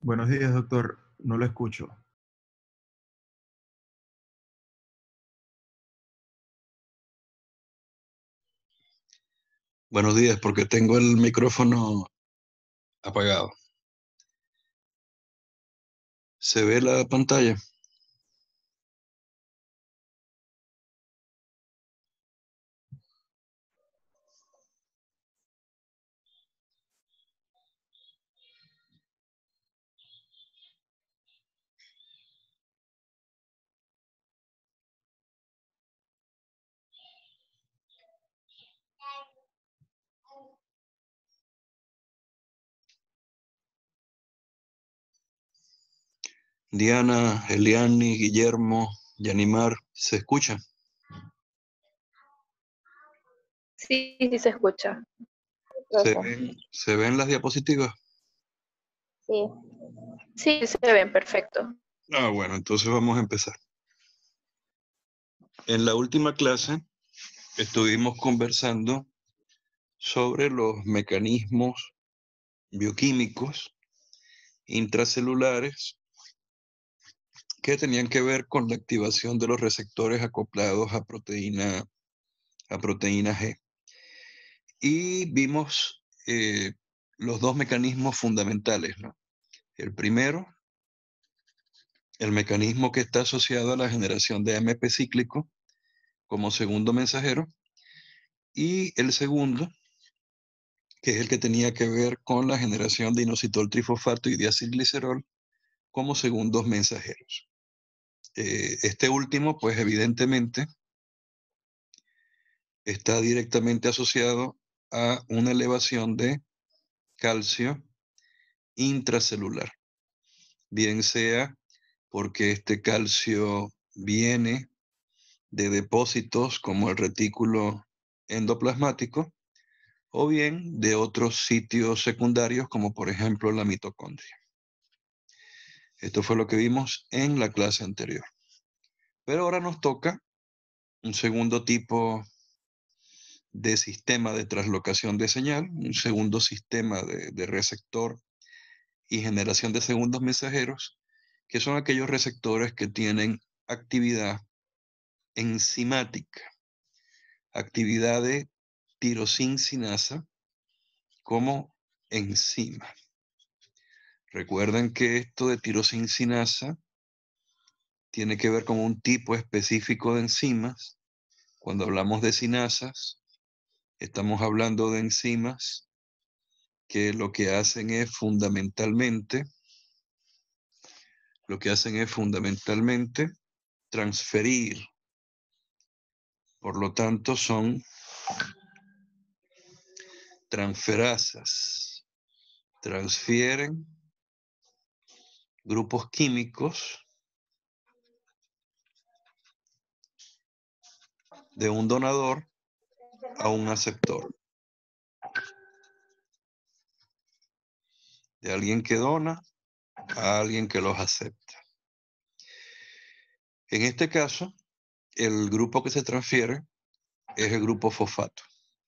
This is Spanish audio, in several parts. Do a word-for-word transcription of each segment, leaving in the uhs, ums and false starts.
Buenos días, doctor. No lo escucho. Buenos días, porque tengo el micrófono apagado. ¿Se ve la pantalla? Diana, Eliani, Guillermo, Yanimar, ¿se escucha? Sí, sí se escucha. ¿Se Gracias. ven, se ven las diapositivas? Sí. Sí, se ven perfecto. Ah, bueno, entonces vamos a empezar. En la última clase estuvimos conversando sobre los mecanismos bioquímicos intracelulares que tenían que ver con la activación de los receptores acoplados a proteína, a proteína G. Y vimos eh, los dos mecanismos fundamentales, ¿no? El primero, el mecanismo que está asociado a la generación de A M P cíclico como segundo mensajero, y el segundo, que es el que tenía que ver con la generación de inositol trifosfato y diacilglicerol como segundos mensajeros. Eh, este último, pues evidentemente, está directamente asociado a una elevación de calcio intracelular, bien sea porque este calcio viene de depósitos como el retículo endoplasmático o bien de otros sitios secundarios como por ejemplo la mitocondria. Esto fue lo que vimos en la clase anterior. Pero ahora nos toca un segundo tipo de sistema de translocación de señal, un segundo sistema de, de receptor y generación de segundos mensajeros, que son aquellos receptores que tienen actividad enzimática, actividad de tirosincinasa como enzima. Recuerden que esto de tirosincinasa tiene que ver con un tipo específico de enzimas. Cuando hablamos de cinasas, estamos hablando de enzimas que lo que hacen es fundamentalmente, lo que hacen es fundamentalmente transferir. Por lo tanto, son transferasas. Transfieren grupos químicos de un donador a un aceptor. De alguien que dona a alguien que los acepta. En este caso, el grupo que se transfiere es el grupo fosfato.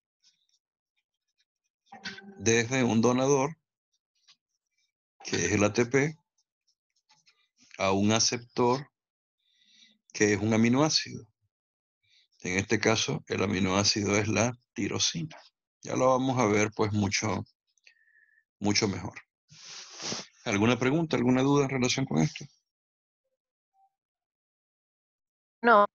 Desde un donador, que es el A T P, a un aceptor, que es un aminoácido. En este caso, el aminoácido es la tirosina. Ya lo vamos a ver pues mucho, mucho mejor. ¿Alguna pregunta, alguna duda en relación con esto? No,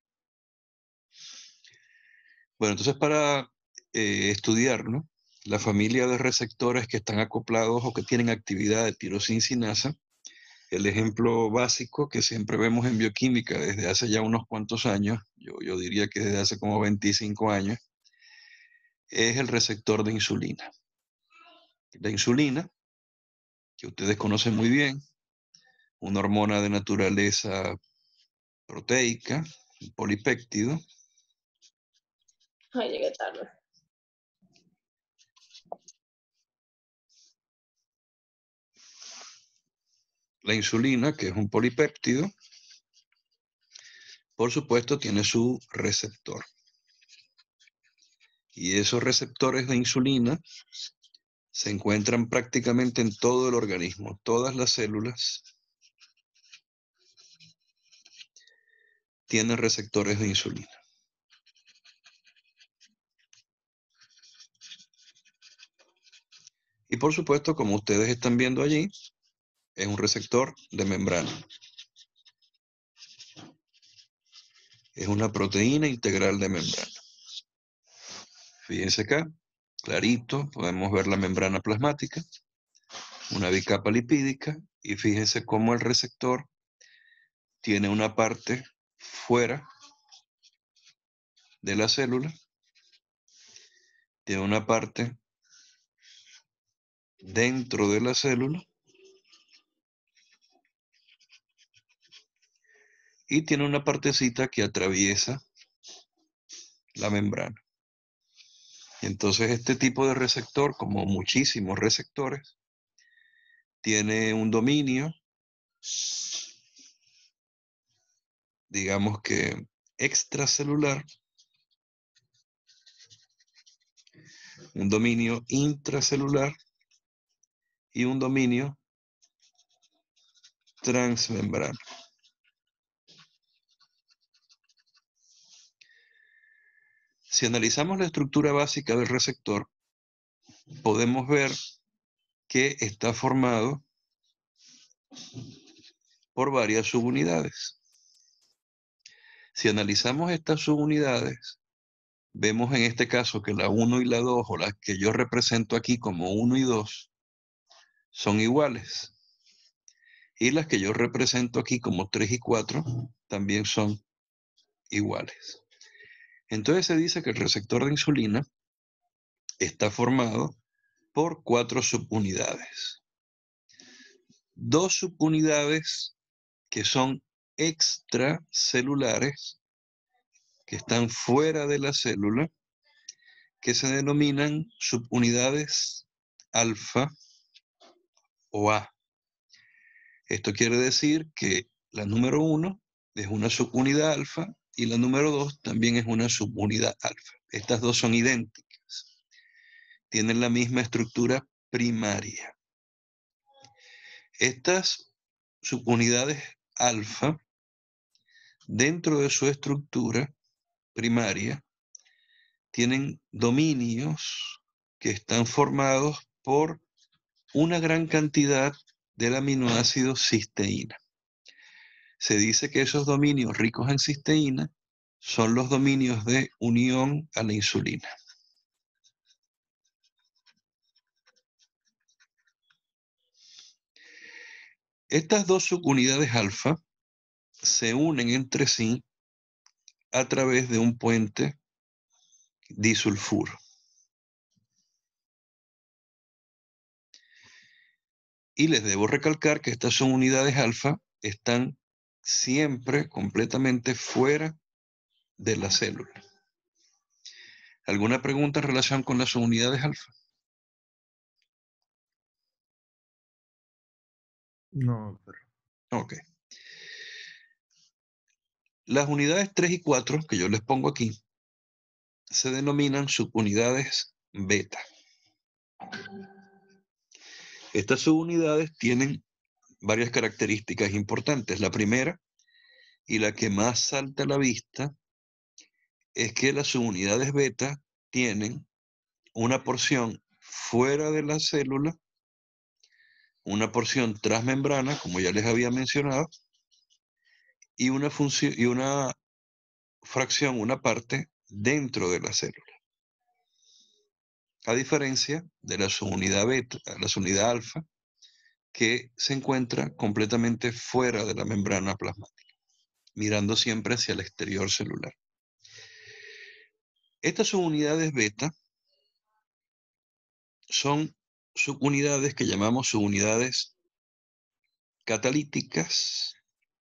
Bueno, entonces para eh, estudiar, ¿no?, la familia de receptores que están acoplados o que tienen actividad de tirosincinasa, el ejemplo básico que siempre vemos en bioquímica desde hace ya unos cuantos años, yo, yo diría que desde hace como veinticinco años, es el receptor de insulina. La insulina, que ustedes conocen muy bien, una hormona de naturaleza proteica, un polipéptido. ay, llegué tarde. La insulina, que es un polipéptido, por supuesto, tiene su receptor. Y esos receptores de insulina se encuentran prácticamente en todo el organismo. Todas las células tienen receptores de insulina. Y por supuesto, como ustedes están viendo allí, es un receptor de membrana. Es una proteína integral de membrana. Fíjense acá, clarito, podemos ver la membrana plasmática, una bicapa lipídica, y fíjense cómo el receptor tiene una parte fuera de la célula, tiene una parte dentro de la célula y tiene una partecita que atraviesa la membrana. Entonces este tipo de receptor, como muchísimos receptores, tiene un dominio, digamos que extracelular, un dominio intracelular y un dominio transmembrana. Si analizamos la estructura básica del receptor, podemos ver que está formado por varias subunidades. Si analizamos estas subunidades, vemos en este caso que la uno y la dos, o las que yo represento aquí como uno y dos, son iguales. Y las que yo represento aquí como tres y cuatro también son iguales. Entonces se dice que el receptor de insulina está formado por cuatro subunidades. Dos subunidades que son extracelulares, que están fuera de la célula, que se denominan subunidades alfa o A. Esto quiere decir que la número uno es una subunidad alfa y la número dos también es una subunidad alfa. Estas dos son idénticas. Tienen la misma estructura primaria. Estas subunidades alfa, dentro de su estructura primaria, tienen dominios que están formados por una gran cantidad del aminoácido cisteína. Se dice que esos dominios ricos en cisteína son los dominios de unión a la insulina. Estas dos subunidades alfa se unen entre sí a través de un puente disulfuro. Y les debo recalcar que estas subunidades alfa están siempre completamente fuera de la célula. ¿Alguna pregunta en relación con las subunidades alfa? No, doctor. Ok. Las unidades tres y cuatro, que yo les pongo aquí, se denominan subunidades beta. Estas subunidades tienen varias características importantes. La primera, y la que más salta a la vista, es que las subunidades beta tienen una porción fuera de la célula, una porción transmembrana, como ya les había mencionado, y una función y una fracción, una parte dentro de la célula. A diferencia de la subunidad beta, la subunidad alfa, que se encuentra completamente fuera de la membrana plasmática, mirando siempre hacia el exterior celular. Estas subunidades beta son subunidades que llamamos subunidades catalíticas,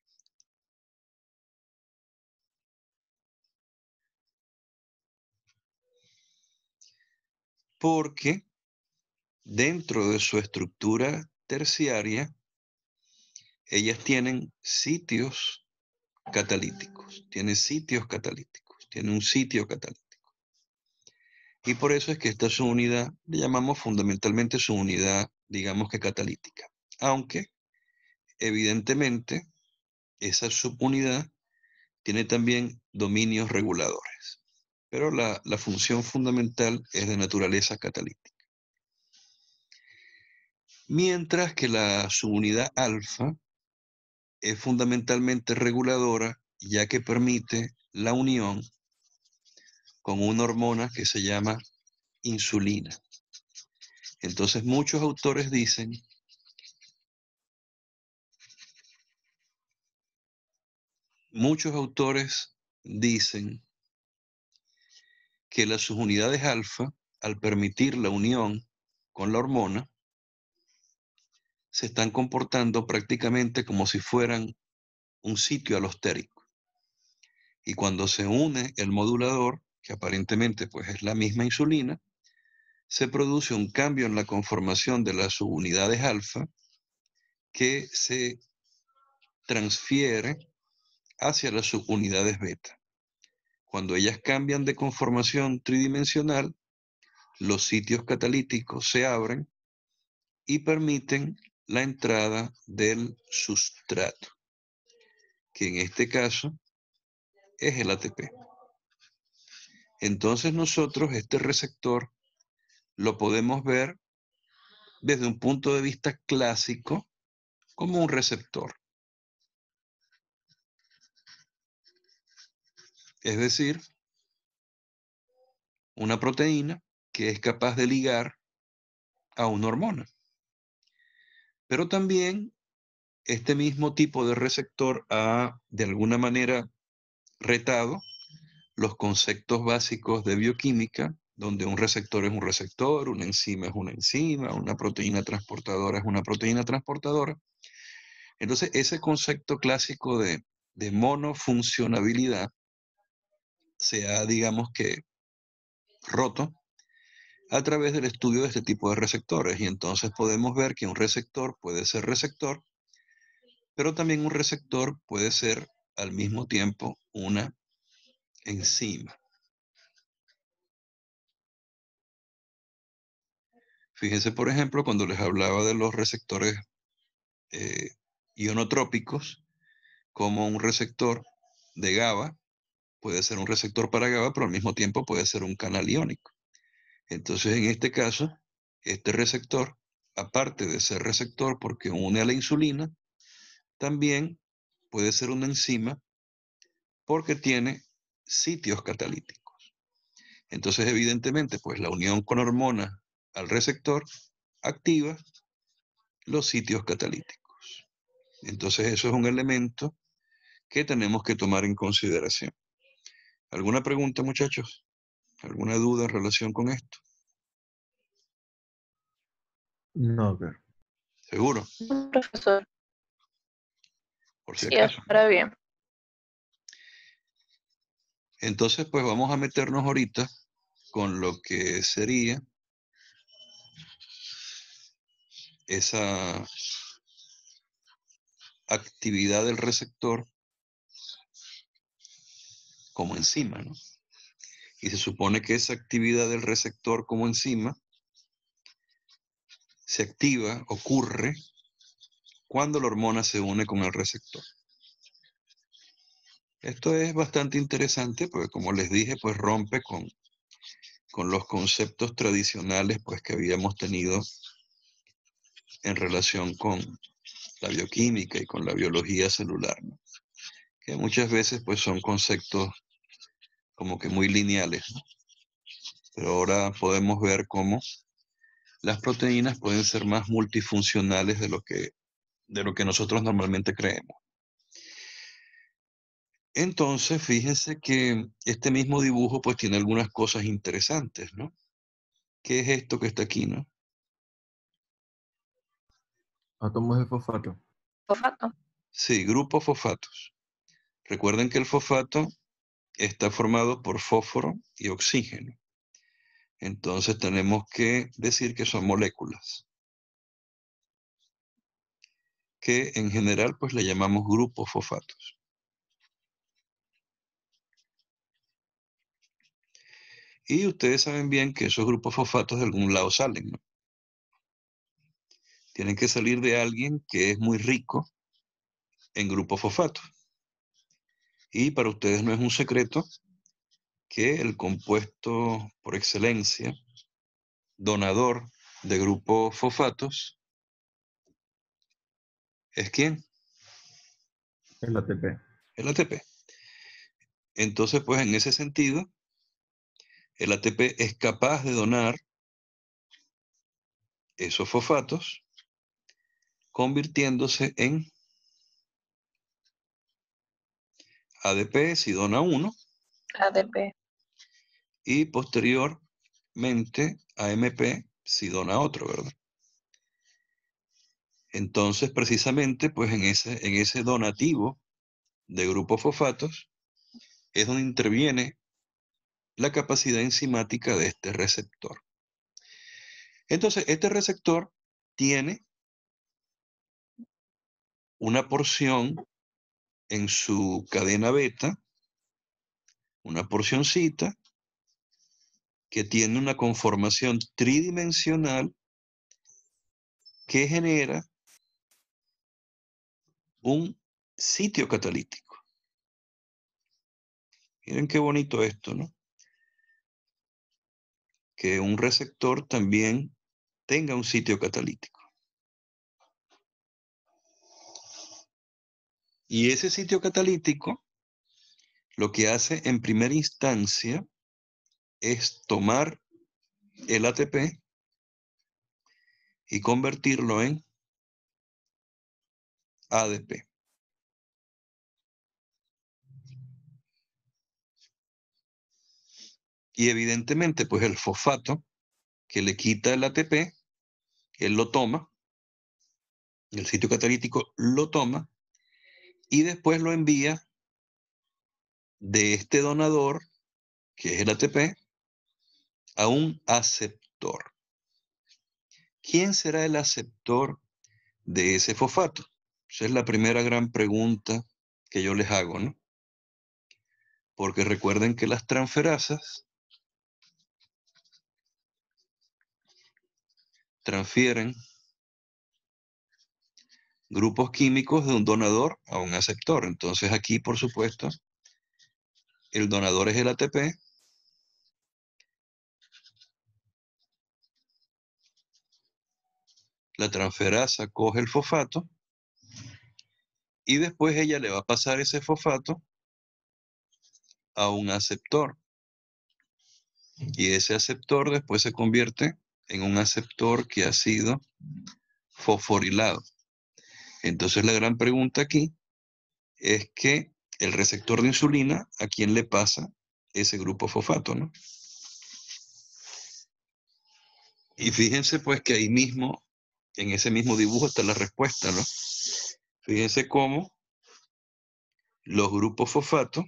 porque dentro de su estructura terciaria, ellas tienen sitios catalíticos, tienen sitios catalíticos, tienen un sitio catalítico. Y por eso es que esta subunidad le llamamos fundamentalmente subunidad, digamos que catalítica. Aunque, evidentemente, esa subunidad tiene también dominios reguladores. Pero la, la función fundamental es de naturaleza catalítica. Mientras que la subunidad alfa es fundamentalmente reguladora, ya que permite la unión con una hormona que se llama insulina. Entonces muchos autores dicen muchos autores dicen que las subunidades alfa, al permitir la unión con la hormona, se están comportando prácticamente como si fueran un sitio alostérico. Y cuando se une el modulador, que aparentemente pues es la misma insulina, se produce un cambio en la conformación de las subunidades alfa que se transfiere hacia las subunidades beta. Cuando ellas cambian de conformación tridimensional, los sitios catalíticos se abren y permiten la entrada del sustrato, que en este caso es el A T P. Entonces nosotros este receptor lo podemos ver desde un punto de vista clásico como un receptor. Es decir, una proteína que es capaz de ligar a una hormona. Pero también este mismo tipo de receptor ha, de alguna manera, retado los conceptos básicos de bioquímica, donde un receptor es un receptor, una enzima es una enzima, una proteína transportadora es una proteína transportadora. Entonces, ese concepto clásico de, de monofuncionabilidad se ha, digamos que, roto a través del estudio de este tipo de receptores. Y entonces podemos ver que un receptor puede ser receptor, pero también un receptor puede ser al mismo tiempo una enzima. Fíjense, por ejemplo, cuando les hablaba de los receptores eh, ionotrópicos, como un receptor de GABA puede ser un receptor para GABA, pero al mismo tiempo puede ser un canal iónico. Entonces, en este caso, este receptor, aparte de ser receptor porque une a la insulina, también puede ser una enzima porque tiene sitios catalíticos. Entonces, evidentemente, pues la unión con hormona al receptor activa los sitios catalíticos. Entonces, eso es un elemento que tenemos que tomar en consideración. ¿Alguna pregunta, muchachos? ¿Alguna duda en relación con esto? No, doctor. ¿Seguro? Profesor. Por si Sí, acaso. ahora bien. Entonces, pues vamos a meternos ahorita con lo que sería esa actividad del receptor como enzima, ¿no? Y se supone que esa actividad del receptor como enzima se activa, ocurre, cuando la hormona se une con el receptor. Esto es bastante interesante porque, como les dije, pues rompe con, con los conceptos tradicionales pues, que habíamos tenido en relación con la bioquímica y con la biología celular, ¿no? Que muchas veces pues, son conceptos como que muy lineales, ¿no? Pero ahora podemos ver cómo las proteínas pueden ser más multifuncionales de lo que, de lo que nosotros normalmente creemos. Entonces, fíjense que este mismo dibujo pues tiene algunas cosas interesantes, ¿no? ¿Qué es esto que está aquí, no? Átomos de fosfato. Fosfato. Sí, grupos fosfatos. Recuerden que el fosfato está formado por fósforo y oxígeno. Entonces tenemos que decir que son moléculas, que en general pues le llamamos grupos fosfatos. Y ustedes saben bien que esos grupos fosfatos de algún lado salen, ¿no? Tienen que salir de alguien que es muy rico en grupos fosfatos. Y para ustedes no es un secreto que el compuesto por excelencia, donador de grupos fosfatos, ¿es quién? El A T P. El A T P. Entonces, pues en ese sentido, el A T P es capaz de donar esos fosfatos, convirtiéndose en A D P si dona uno, A D P. y posteriormente A M P si dona otro, ¿verdad? Entonces, precisamente, pues en ese, en ese donativo de grupos fosfatos es donde interviene la capacidad enzimática de este receptor. Entonces, este receptor tiene una porción en su cadena beta, una porcioncita que tiene una conformación tridimensional que genera un sitio catalítico. Miren qué bonito esto, ¿no? Que un receptor también tenga un sitio catalítico. Y ese sitio catalítico lo que hace en primera instancia es tomar el A T P y convertirlo en A D P. Y evidentemente, pues el fosfato que le quita el A T P, él lo toma, el sitio catalítico lo toma y después lo envía de este donador, que es el A T P, a un aceptor. ¿Quién será el aceptor de ese fosfato? Esa es la primera gran pregunta que yo les hago, ¿no? Porque recuerden que las transferasas transfieren grupos químicos de un donador a un aceptor. Entonces aquí, por supuesto, el donador es el A T P. La transferasa coge el fosfato y después ella le va a pasar ese fosfato a un aceptor. Y ese aceptor después se convierte en un aceptor que ha sido fosforilado. Entonces la gran pregunta aquí es que el receptor de insulina, ¿a quién le pasa ese grupo fosfato, no? Y fíjense pues que ahí mismo, en ese mismo dibujo está la respuesta, ¿no? Fíjense cómo los grupos fosfato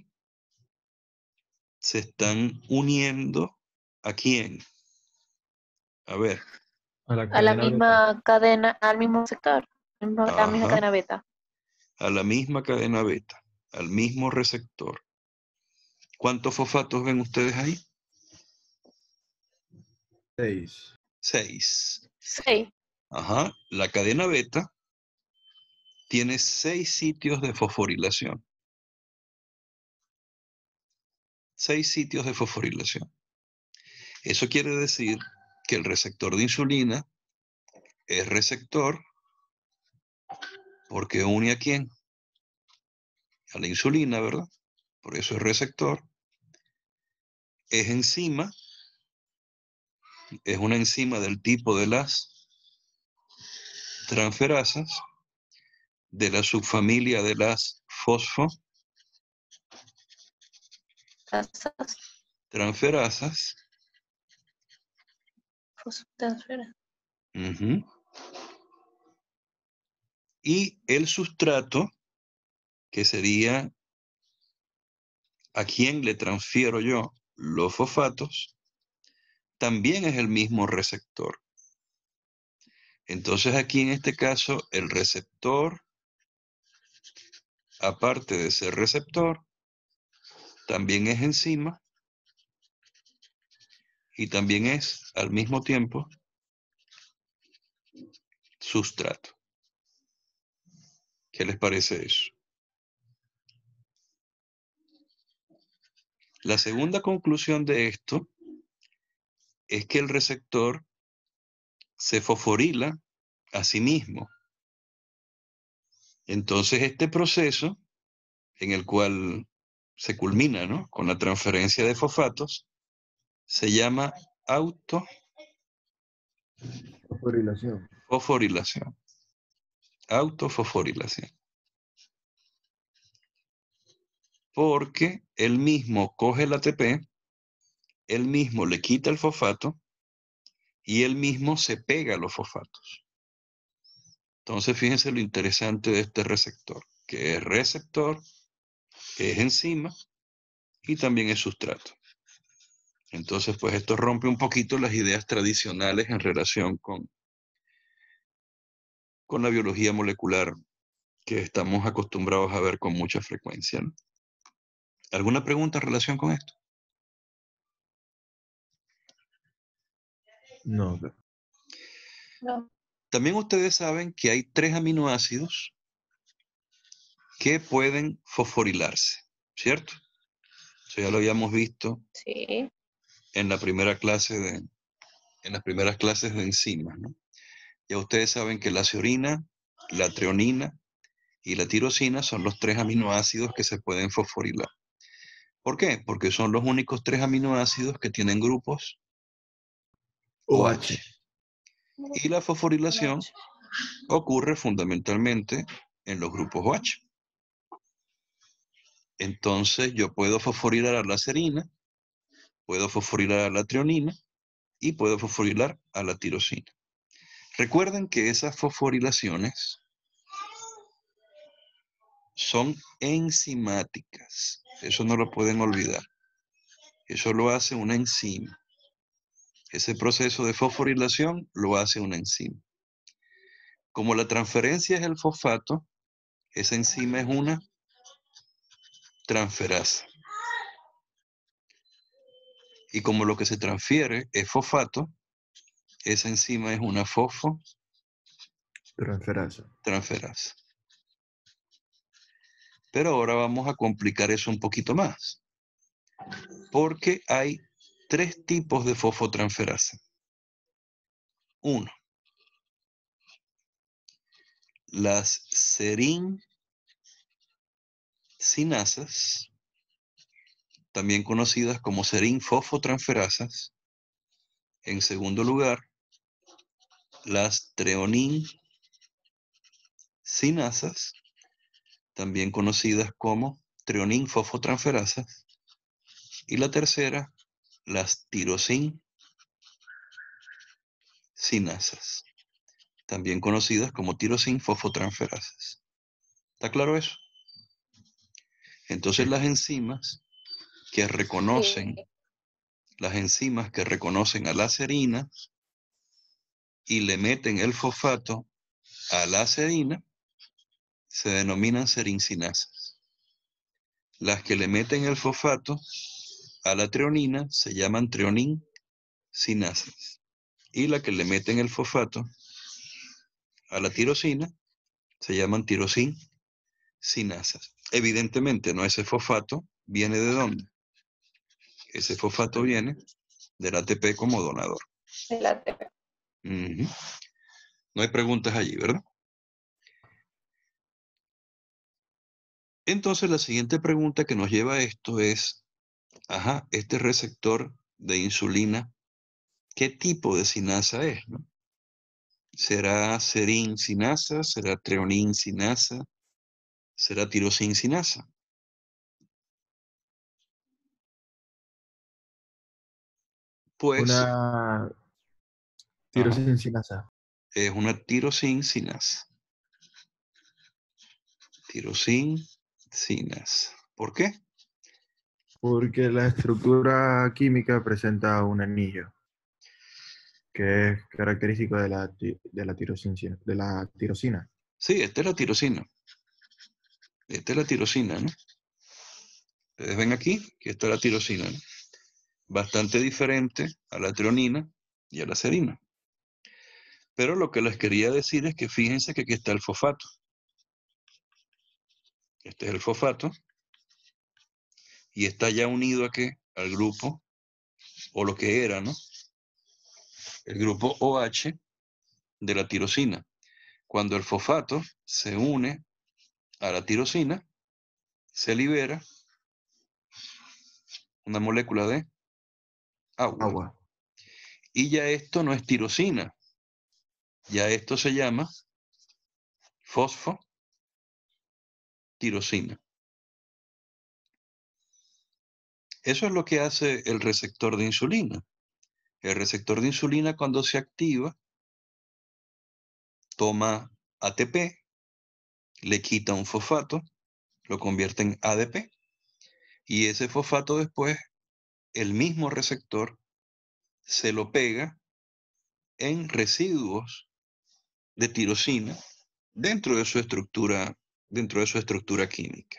se están uniendo ¿a quién? A ver. A la A la cadena beta. misma cadena, al mismo sector, a la misma Ajá. cadena beta. A la misma cadena beta, al mismo receptor. ¿Cuántos fosfatos ven ustedes ahí? Seis. Seis. Sí. Ajá. La cadena beta tiene seis sitios de fosforilación. Seis sitios de fosforilación. Eso quiere decir que el receptor de insulina es receptor porque une a quién? A la insulina, ¿verdad? Por eso es receptor. Es enzima. Es una enzima del tipo de las transferasas, de la subfamilia de las fosfotransferasas. Transferas. Uh-huh. Y el sustrato, que sería a quién le transfiero yo los fosfatos, también es el mismo receptor. Entonces aquí en este caso el receptor, aparte de ser receptor, también es enzima y también es al mismo tiempo sustrato. ¿Qué les parece eso? La segunda conclusión de esto es que el receptor se fosforila a sí mismo. Entonces este proceso en el cual se culmina, ¿no?, con la transferencia de fosfatos se llama Fosforilación. autofosforilación. Autofosforilación. Porque él mismo coge el A T P, él mismo le quita el fosfato y él mismo se pega a los fosfatos. Entonces, fíjense lo interesante de este receptor, que es receptor, que es enzima y también es sustrato. Entonces, pues esto rompe un poquito las ideas tradicionales en relación con, con la biología molecular que estamos acostumbrados a ver con mucha frecuencia, ¿no? ¿Alguna pregunta en relación con esto? No. No. También ustedes saben que hay tres aminoácidos que pueden fosforilarse, ¿cierto? Eso ya lo habíamos visto Sí. en la primera clase de, en las primeras clases de enzimas, ¿no? Ya ustedes saben que la serina, la treonina y la tirosina son los tres aminoácidos que se pueden fosforilar. ¿Por qué? Porque son los únicos tres aminoácidos que tienen grupos OH. Y la fosforilación ocurre fundamentalmente en los grupos OH. Entonces yo puedo fosforilar a la serina, puedo fosforilar a la treonina y puedo fosforilar a la tirosina. Recuerden que esas fosforilaciones son enzimáticas. Eso no lo pueden olvidar. Eso lo hace una enzima. Ese proceso de fosforilación lo hace una enzima. Como la transferencia es el fosfato, esa enzima es una transferasa. Y como lo que se transfiere es fosfato, esa enzima es una Transferasa. fosfotransferasa. Pero ahora vamos a complicar eso un poquito más. Porque hay tres tipos de fosfotransferasa. Uno, las serincinasas, también conocidas como serinfosfotransferasas. En segundo lugar, las treonincinasas, también conocidas como treoninfosfotransferasas. Y la tercera, las tirosincinasas, también conocidas como tirosinfosfotransferasas. ¿Está claro eso? Entonces las enzimas que reconocen, Sí. las enzimas que reconocen a la serina y le meten el fosfato a la serina, se denominan serincinasas. Las que le meten el fosfato a la treonina se llaman treonincinasas. Y la que le meten el fosfato a la tirosina se llaman tirosincinasas. Evidentemente, no, ese fosfato viene ¿de dónde? Ese fosfato viene del A T P como donador. El A T P. Uh-huh. No hay preguntas allí, ¿verdad? Entonces la siguiente pregunta que nos lleva a esto es, ajá, este receptor de insulina, ¿qué tipo de sinasa es, no? ¿Será serincinasa? ¿Será treonincinasa? ¿Será tirosincinasa? Pues Una ajá, tirosincinasa. es una tirosincinasa. Tirosincinasa. ¿Por qué? Porque la estructura química presenta un anillo, que es característico de la, ti- de la, tirosin- de la tirosina. Sí, esta es la tirosina. Esta es la tirosina, ¿no? Ustedes ven aquí que esta es la tirosina, ¿no? bastante diferente a la treonina y a la serina. Pero lo que les quería decir es que fíjense que aquí está el fosfato. Este es el fosfato. Y está ya unido a qué? Al grupo, o lo que era, ¿no? El grupo OH de la tirosina. Cuando el fosfato se une a la tirosina, se libera una molécula de agua. Agua. Y ya esto no es tirosina. Ya esto se llama fosfotirosina. Eso es lo que hace el receptor de insulina. El receptor de insulina, cuando se activa, toma A T P, le quita un fosfato, lo convierte en A D P, y ese fosfato después, el mismo receptor, se lo pega en residuos de tirosina dentro de su estructura, dentro de su estructura química.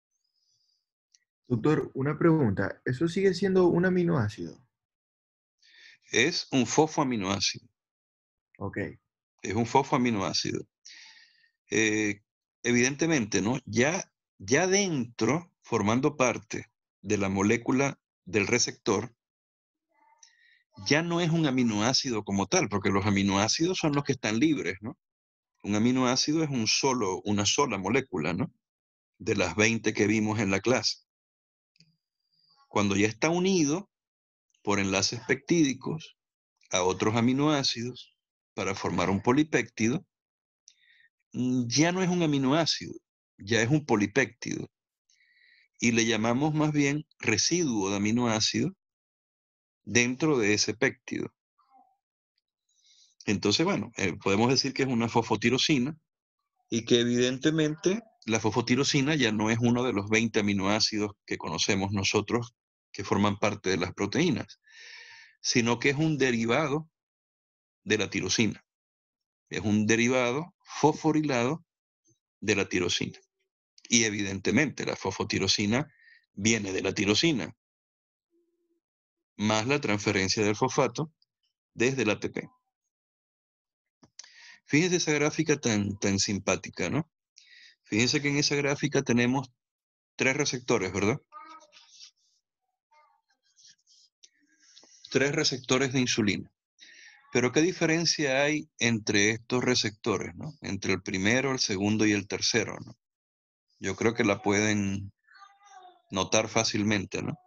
Doctor, una pregunta. ¿Eso sigue siendo un aminoácido? Es un fosfoaminoácido. Ok. Es un fosfoaminoácido. Eh, evidentemente, ¿no? Ya, ya dentro, formando parte de la molécula del receptor, ya no es un aminoácido como tal, porque los aminoácidos son los que están libres, ¿no? Un aminoácido es un solo, una sola molécula, ¿no? De las veinte que vimos en la clase. Cuando ya está unido por enlaces peptídicos a otros aminoácidos para formar un polipéptido, ya no es un aminoácido, ya es un polipéptido. Y le llamamos más bien residuo de aminoácido dentro de ese péptido. Entonces, bueno, eh, podemos decir que es una fosfotirosina y que evidentemente la fosfotirosina ya no es uno de los veinte aminoácidos que conocemos nosotros que forman parte de las proteínas, sino que es un derivado de la tirosina. Es un derivado fosforilado de la tirosina. Y evidentemente la fosfotirosina viene de la tirosina, más la transferencia del fosfato desde el A T P. Fíjense esa gráfica tan, tan simpática, ¿no? Fíjense que en esa gráfica tenemos tres receptores, ¿verdad? Tres receptores de insulina. Pero ¿qué diferencia hay entre estos receptores, ¿no? Entre el primero, el segundo y el tercero, ¿no? Yo creo que la pueden notar fácilmente, ¿no?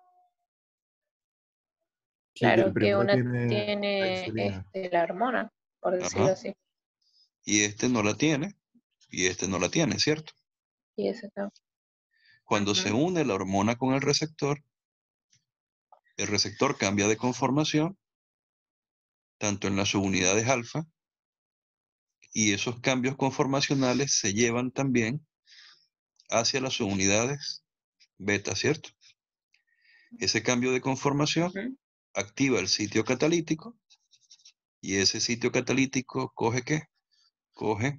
Sí, que el Claro que primero una tiene la tiene insulina. este, la hormona, por decirlo Ajá. así, Y este no la tiene, y este no la tiene, ¿cierto? y ese está. Cuando se Ujú. une la hormona con el receptor, el receptor cambia de conformación, tanto en las subunidades alfa, y esos cambios conformacionales se llevan también hacia las subunidades beta, ¿cierto? Ese cambio de conformación Ujú. activa el sitio catalítico, y ese sitio catalítico coge ¿qué? Coge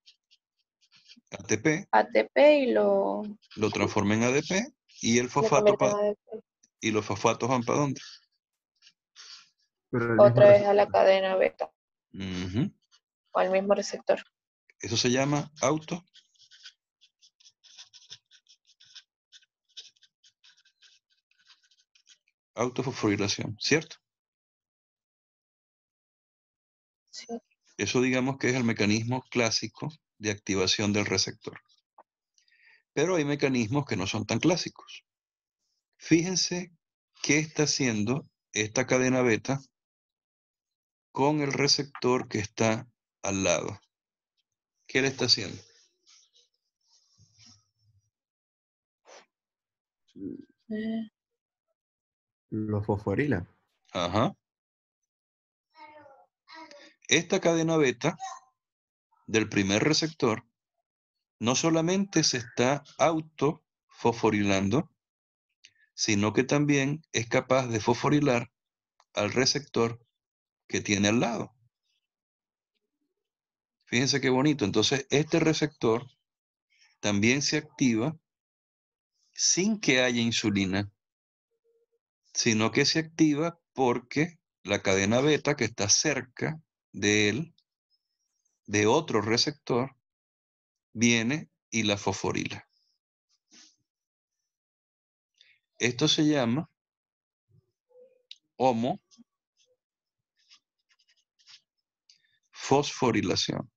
A T P, A T P y lo, lo transforma en A D P, y el lo fosfato convierte en pa- A D P. y los fosfatos van para dónde? Pero el mismo Otra vez a la receptor. cadena beta, Ujú. o al mismo receptor. Eso se llama auto autofosforilación, ¿cierto? Sí. Eso digamos que es el mecanismo clásico de activación del receptor. Pero hay mecanismos que no son tan clásicos. Fíjense qué está haciendo esta cadena beta con el receptor que está al lado. ¿Qué le está haciendo? Eh, Lo fosforila. Ajá. Esta cadena beta del primer receptor no solamente se está autofosforilando, sino que también es capaz de fosforilar al receptor que tiene al lado. Fíjense qué bonito. Entonces, este receptor también se activa sin que haya insulina. sino que se activa porque la cadena beta que está cerca de él, de otro receptor, viene y la fosforila. Esto se llama homofosforilación.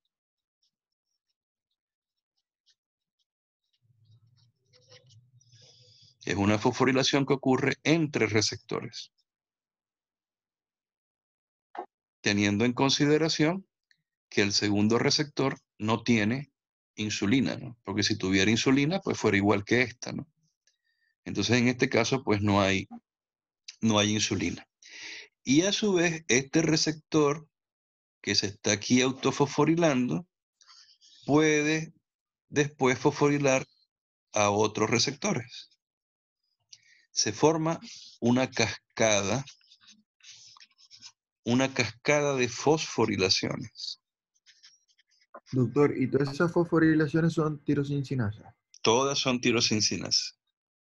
Es una fosforilación que ocurre entre receptores, teniendo en consideración que el segundo receptor no tiene insulina, ¿no? Porque si tuviera insulina, pues fuera igual que esta, ¿no? Entonces, en este caso, pues no hay, no hay insulina. Y a su vez, este receptor que se está aquí autofosforilando puede después fosforilar a otros receptores. Se forma una cascada, una cascada de fosforilaciones. Doctor, ¿y todas esas fosforilaciones son tirosincinadas? Todas son tirosincinas.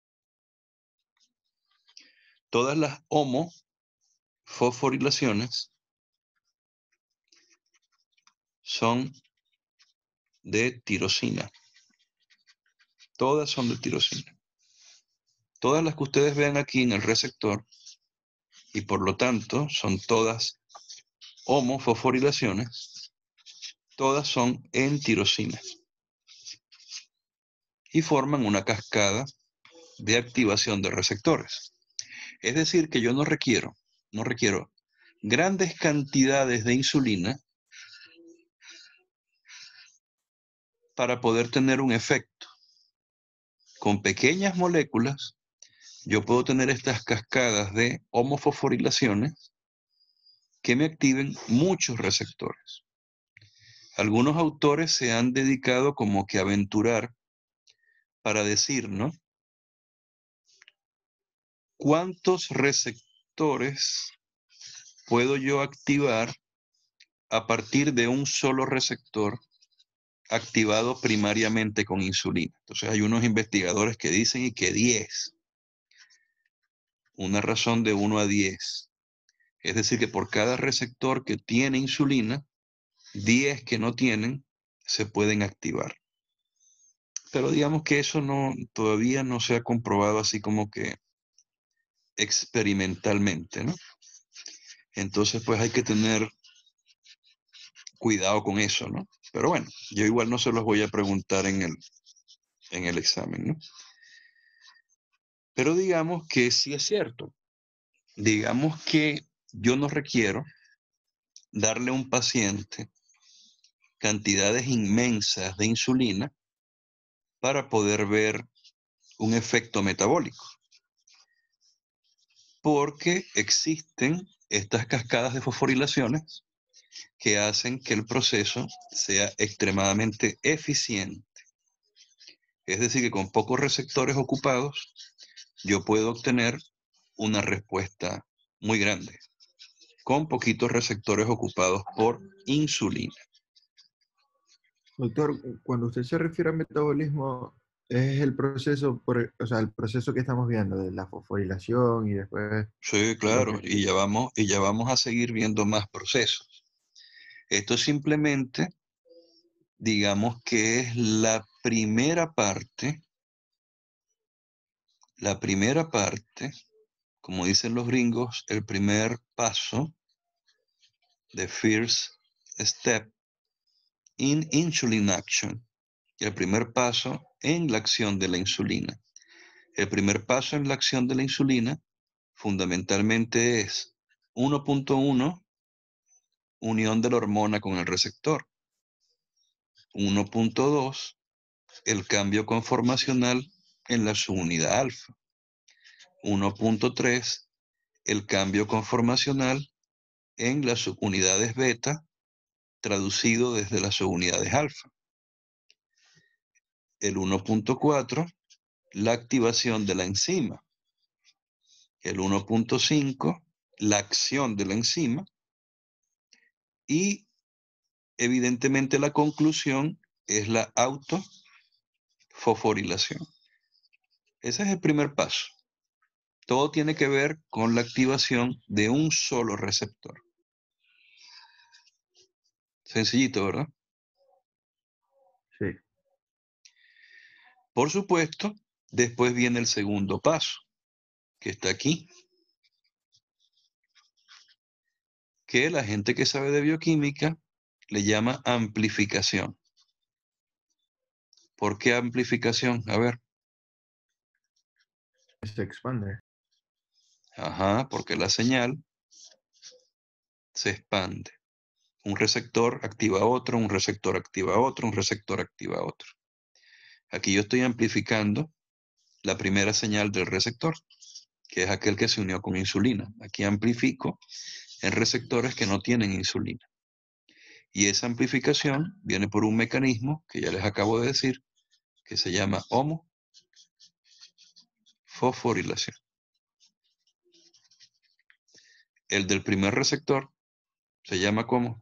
Todas las homofosforilaciones son de tirosina. Todas son de tirosina. Todas las que ustedes vean aquí en el receptor, y por lo tanto son todas homofosforilaciones, todas son en tirosina. Y forman una cascada de activación de receptores. Es decir, que yo no requiero, no requiero grandes cantidades de insulina para poder tener un efecto. Con pequeñas moléculas, yo puedo tener estas cascadas de homofosforilaciones que me activen muchos receptores. Algunos autores se han dedicado como que a aventurar para decir, ¿no? ¿Cuántos receptores puedo yo activar a partir de un solo receptor activado primariamente con insulina? Entonces hay unos investigadores que dicen y que diez. Una razón de uno a diez. Es decir, que por cada receptor que tiene insulina, diez que no tienen se pueden activar. Pero digamos que eso no, todavía no se ha comprobado así como que experimentalmente, ¿no? Entonces, pues hay que tener cuidado con eso, ¿no? Pero bueno, yo igual no se los voy a preguntar en el, en el examen, ¿no? Pero digamos que sí es cierto. Digamos que yo no requiero darle a un paciente cantidades inmensas de insulina para poder ver un efecto metabólico. Porque existen estas cascadas de fosforilaciones que hacen que el proceso sea extremadamente eficiente. Es decir, que con pocos receptores ocupados, yo puedo obtener una respuesta muy grande, con poquitos receptores ocupados por insulina. Doctor, cuando usted se refiere al metabolismo, es el proceso, por, o sea, el proceso que estamos viendo de la fosforilación y después Sí, lo claro, que... y ya vamos, y ya vamos a seguir viendo más procesos. Esto simplemente, digamos que es la primera parte, la primera parte, como dicen los gringos, el primer paso, the first step in insulin action, el primer paso en la acción de la insulina. El primer paso en la acción de la insulina fundamentalmente es uno punto uno, unión de la hormona con el receptor. uno punto dos, el cambio conformacional en la subunidad alfa. uno punto tres, el cambio conformacional en las subunidades beta, traducido desde las subunidades alfa. El uno punto cuatro, la activación de la enzima. El uno punto cinco, la acción de la enzima. Y evidentemente la conclusión es la autofosforilación. Ese es el primer paso. Todo tiene que ver con la activación de un solo receptor. Sencillito, ¿verdad? Sí. Por supuesto, después viene el segundo paso, que está aquí, que la gente que sabe de bioquímica le llama amplificación. ¿Por qué amplificación? A ver. Se expande. Ajá, porque la señal se expande. Un receptor activa otro, un receptor activa otro, un receptor activa otro. Aquí yo estoy amplificando la primera señal del receptor, que es aquel que se unió con insulina. Aquí amplifico en receptores que no tienen insulina. Y esa amplificación viene por un mecanismo que ya les acabo de decir, que se llama homofosforilación. El del primer receptor se llama como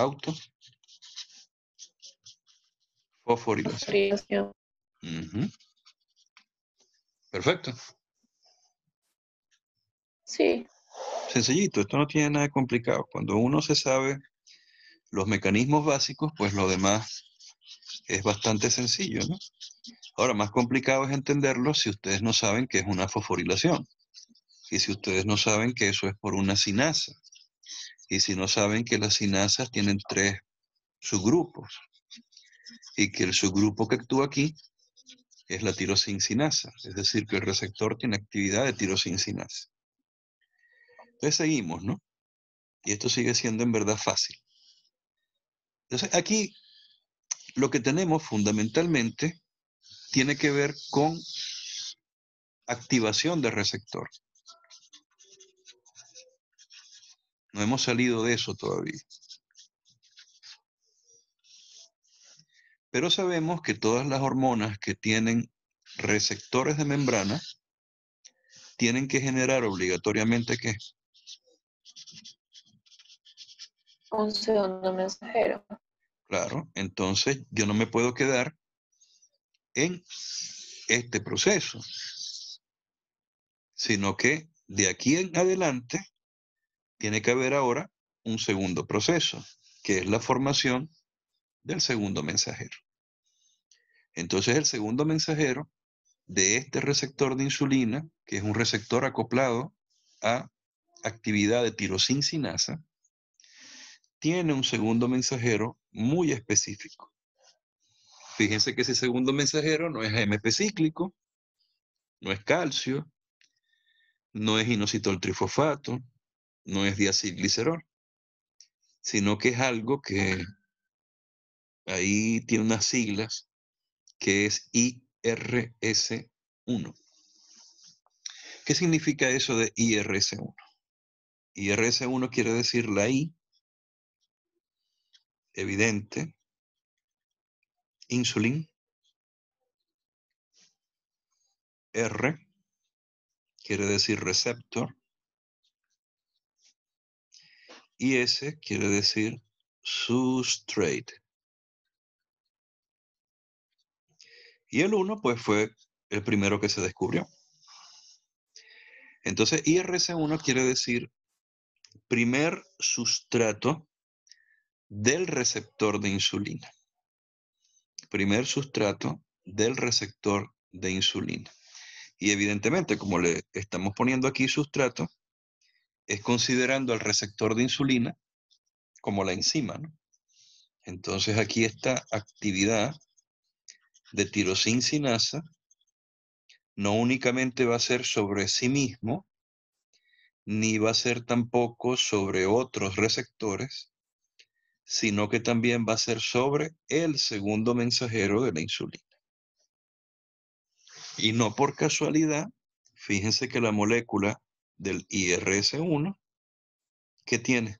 autofosforilación. Fosforilación. Uh-huh. Perfecto. Sí. Sencillito, esto no tiene nada de complicado. Cuando uno se sabe los mecanismos básicos, pues lo demás es bastante sencillo, ¿no? Ahora, más complicado es entenderlo si ustedes no saben qué es una fosforilación. Y si ustedes no saben que eso es por una sinasa. Y si no saben que las sinasas tienen tres subgrupos. Y que el subgrupo que actúa aquí es la tirosincinasa. Es decir, que el receptor tiene actividad de tirosincinasa. Entonces seguimos, ¿no? Y esto sigue siendo en verdad fácil. Entonces aquí lo que tenemos fundamentalmente tiene que ver con activación de receptor. No hemos salido de eso todavía. Pero sabemos que todas las hormonas que tienen receptores de membrana tienen que generar obligatoriamente ¿qué? Un segundo mensajero. Claro, entonces yo no me puedo quedar en este proceso, sino que de aquí en adelante tiene que haber ahora un segundo proceso, que es la formación del segundo mensajero. Entonces el segundo mensajero de este receptor de insulina, que es un receptor acoplado a actividad de tirosincinasa, tiene un segundo mensajero muy específico. Fíjense que ese segundo mensajero no es A M P cíclico, no es calcio, no es inositol trifosfato, no es diacilglicerol, sino que es algo que ahí tiene unas siglas que es I R S uno. ¿Qué significa eso de I R S uno? I R S uno quiere decir la I, evidente, insulin, R, quiere decir receptor, y S quiere decir substrate. Y el uno, pues, fue el primero que se descubrió. Entonces, I R S uno quiere decir primer sustrato del receptor de insulina. Primer sustrato del receptor de insulina. Y evidentemente, como le estamos poniendo aquí sustrato, es considerando al receptor de insulina como la enzima, ¿no? Entonces aquí esta actividad de tirosincinasa no únicamente va a ser sobre sí mismo, ni va a ser tampoco sobre otros receptores, sino que también va a ser sobre el segundo mensajero de la insulina. Y no por casualidad, fíjense que la molécula del I R S uno, ¿qué tiene?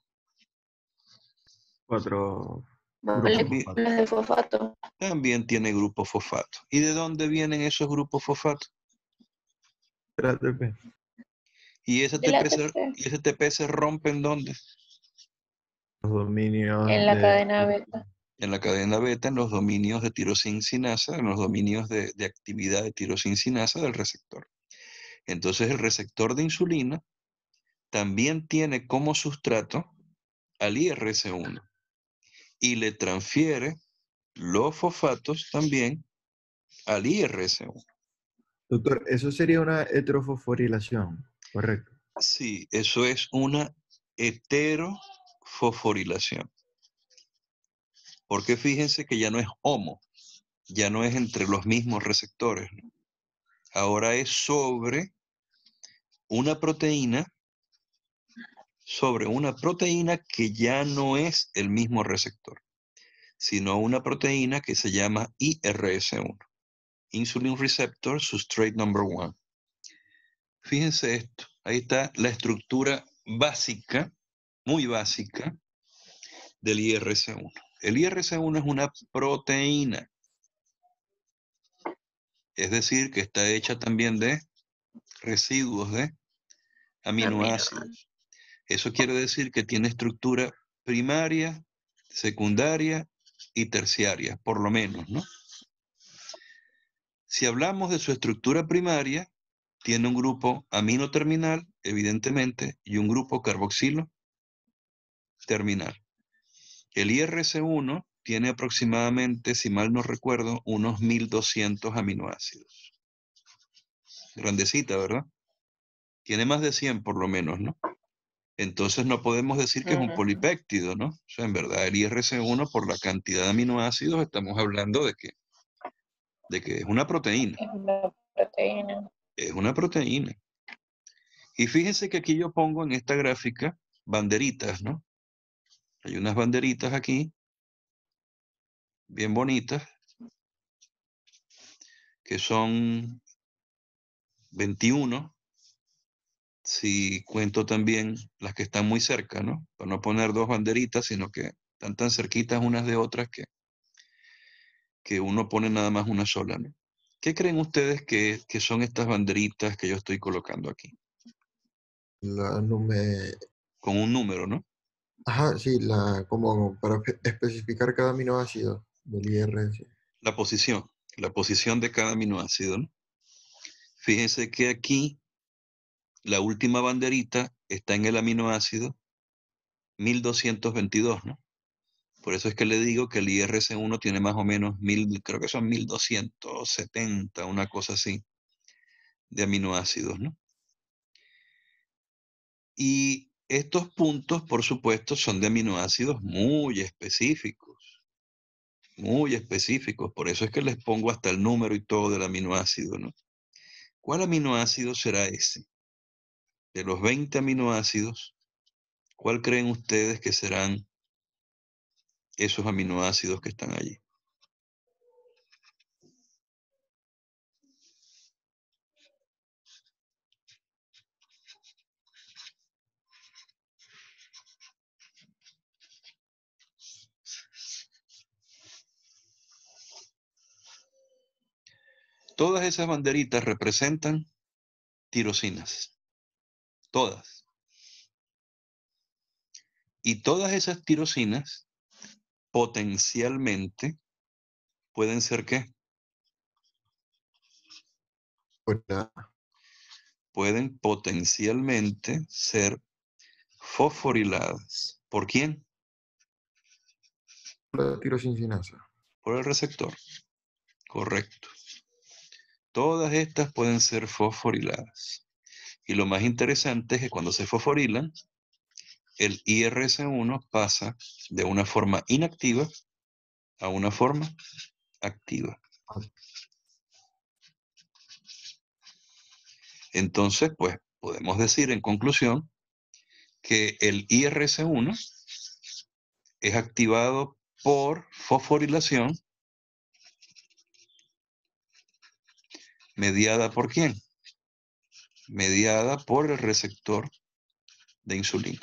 Cuatro grupos. Moléculas de fosfato. También tiene grupo fosfato. ¿Y de dónde vienen esos grupos fosfato? Del A T P. ¿Y ese El A T P, se, A T P. ¿y ese A T P se rompe en dónde? Los dominios En la de... cadena beta. En la cadena beta, en los dominios de tirosincinasa, en los dominios de, de actividad de tirosincinasa del receptor. Entonces el receptor de insulina también tiene como sustrato al I R S uno y le transfiere los fosfatos también al I R S uno. Doctor, eso sería una heterofosforilación, correcto. Sí, eso es una heterofosforilación. Porque fíjense que ya no es homo, ya no es entre los mismos receptores, ¿no? Ahora es sobre una proteína, sobre una proteína que ya no es el mismo receptor, sino una proteína que se llama I R S uno, Insulin Receptor Substrate Number One. Fíjense esto, ahí está la estructura básica, muy básica, del I R S uno. El I R S uno es una proteína, es decir, que está hecha también de residuos de aminoácidos. Eso quiere decir que tiene estructura primaria, secundaria y terciaria, por lo menos, ¿no? Si hablamos de su estructura primaria, tiene un grupo amino terminal, evidentemente, y un grupo carboxilo terminal. El I R S uno tiene aproximadamente, si mal no recuerdo, unos mil doscientos aminoácidos. Grandecita, ¿verdad? Tiene más de cien por lo menos, ¿no? Entonces no podemos decir que es un polipéptido, ¿no? O sea, en verdad el I R S uno por la cantidad de aminoácidos estamos hablando de que, de que es una proteína. Es una proteína. Es una proteína. Y fíjense que aquí yo pongo en esta gráfica banderitas, ¿no? Hay unas banderitas aquí, bien bonitas, que son veintiuno, si cuento también las que están muy cerca, ¿no? Para no poner dos banderitas, sino que están tan cerquitas unas de otras que, que uno pone nada más una sola, ¿no? ¿Qué creen ustedes que, que son estas banderitas que yo estoy colocando aquí? La nume- Con un número, ¿no? Ajá, sí, la, como para espe- especificar cada aminoácido del I R S. La posición, la posición de cada aminoácido, ¿no? Fíjense que aquí la última banderita está en el aminoácido mil doscientos veintidós, ¿no? Por eso es que le digo que el I R S uno tiene más o menos mil, creo que son mil doscientos setenta, una cosa así, de aminoácidos, ¿no? Y estos puntos, por supuesto, son de aminoácidos muy específicos, muy específicos. Por eso es que les pongo hasta el número y todo del aminoácido, ¿no? ¿Cuál aminoácido será ese? De los veinte aminoácidos, ¿cuál creen ustedes que serán esos aminoácidos que están allí? Todas esas banderitas representan tirosinas, todas. Y todas esas tirosinas potencialmente pueden ser ¿qué? Hola, Pueden potencialmente ser fosforiladas. ¿Por quién? la tirosincinasa. Por el receptor. Correcto. Todas estas pueden ser fosforiladas. Y lo más interesante es que cuando se fosforilan, el I R S uno pasa de una forma inactiva a una forma activa. Entonces, pues, podemos decir en conclusión que el I R S uno es activado por fosforilación mediada por quién? Mediada por el receptor de insulina.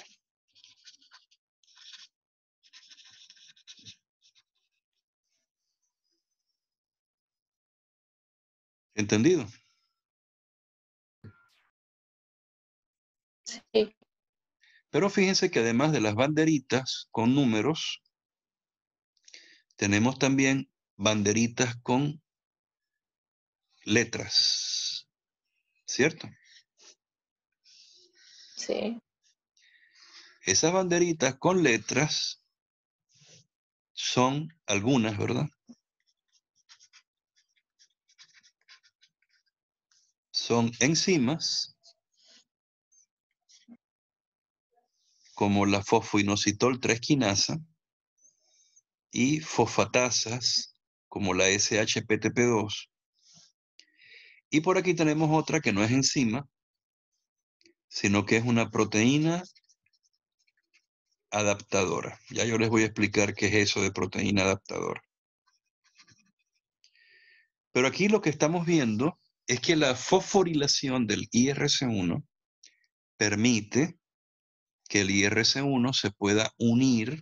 ¿Entendido? Sí. Pero fíjense que además de las banderitas con números, tenemos también banderitas con letras, ¿cierto? Sí. Esas banderitas con letras son algunas, ¿verdad? Son enzimas como la fosfoinositol tres quinasa y fosfatasas como la S H P T P dos. Y por aquí tenemos otra que no es enzima, sino que es una proteína adaptadora. Ya yo les voy a explicar qué es eso de proteína adaptadora. Pero aquí lo que estamos viendo es que la fosforilación del I R C uno permite que el I R C uno se pueda unir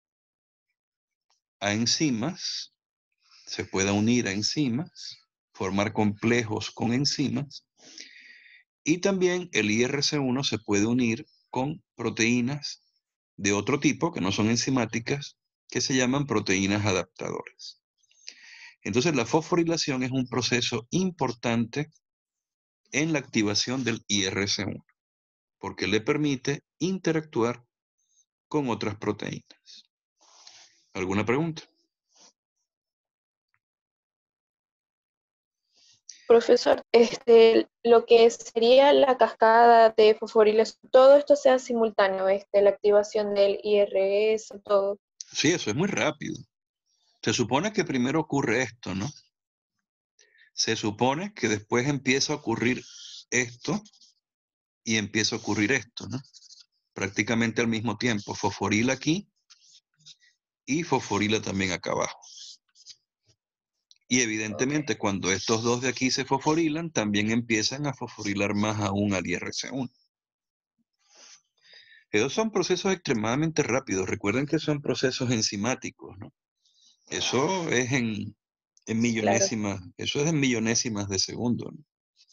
a enzimas, se pueda unir a enzimas, formar complejos con enzimas, y también el I R C uno se puede unir con proteínas de otro tipo, que no son enzimáticas, que se llaman proteínas adaptadoras. Entonces la fosforilación es un proceso importante en la activación del I R C uno, porque le permite interactuar con otras proteínas. ¿Alguna pregunta? Profesor, este, lo que sería la cascada de fosforilación, todo esto sea simultáneo, este, la activación del I R S, todo. Sí, eso es muy rápido. Se supone que primero ocurre esto, ¿no? Se supone que después empieza a ocurrir esto y empieza a ocurrir esto, ¿no? Prácticamente al mismo tiempo. Fosforila aquí y fosforila también acá abajo. Y evidentemente okay, cuando estos dos de aquí se fosforilan, también empiezan a fosforilar más aún al I R C uno. Esos son procesos extremadamente rápidos. Recuerden que son procesos enzimáticos, ¿no? Eso es en, en millonésimas, claro, eso es en millonésimas de segundo, ¿no?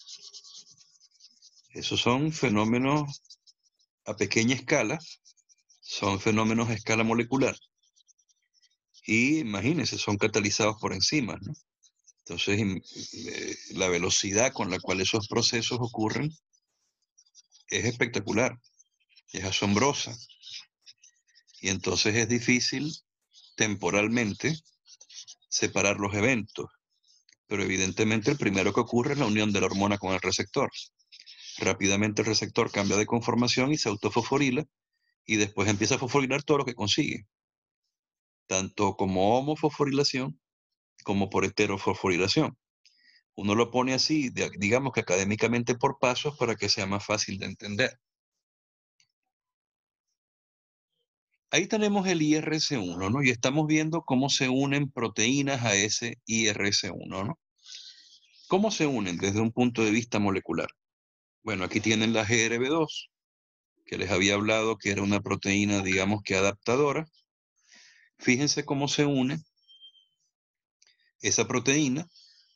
Esos son fenómenos a pequeña escala, son fenómenos a escala molecular. Y imagínense, son catalizados por enzimas, ¿no? Entonces, eh, la velocidad con la cual esos procesos ocurren es espectacular, es asombrosa. Y entonces es difícil temporalmente separar los eventos. Pero evidentemente el primero que ocurre es la unión de la hormona con el receptor. Rápidamente el receptor cambia de conformación y se autofosforila y después empieza a fosforilar todo lo que consigue, tanto como homofosforilación como por heterofosforilación. Uno lo pone así, digamos que académicamente por pasos para que sea más fácil de entender. Ahí tenemos el I R C uno, ¿no? Y estamos viendo cómo se unen proteínas a ese I R C uno, ¿no? ¿Cómo se unen desde un punto de vista molecular? Bueno, aquí tienen la G R B dos, que les había hablado que era una proteína, digamos que adaptadora. Fíjense cómo se une esa proteína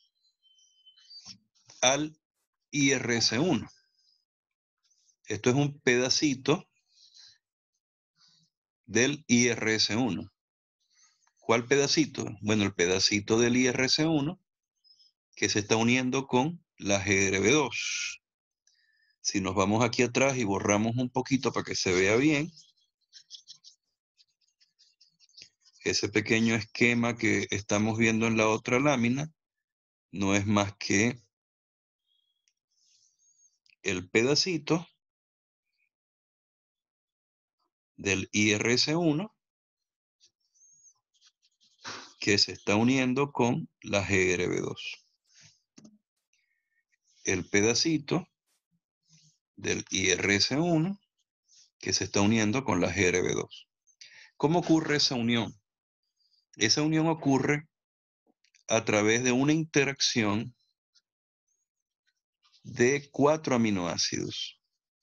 al I R C uno. Esto es un pedacito del I R C uno. ¿Cuál pedacito? Bueno, el pedacito del I R C uno que se está uniendo con la G R B dos. Si nos vamos aquí atrás y borramos un poquito para que se vea bien, ese pequeño esquema que estamos viendo en la otra lámina no es más que el pedacito del I R C uno que se está uniendo con la G R B dos. El pedacito del I R C uno que se está uniendo con la G R B dos. ¿Cómo ocurre esa unión? Esa unión ocurre a través de una interacción de cuatro aminoácidos.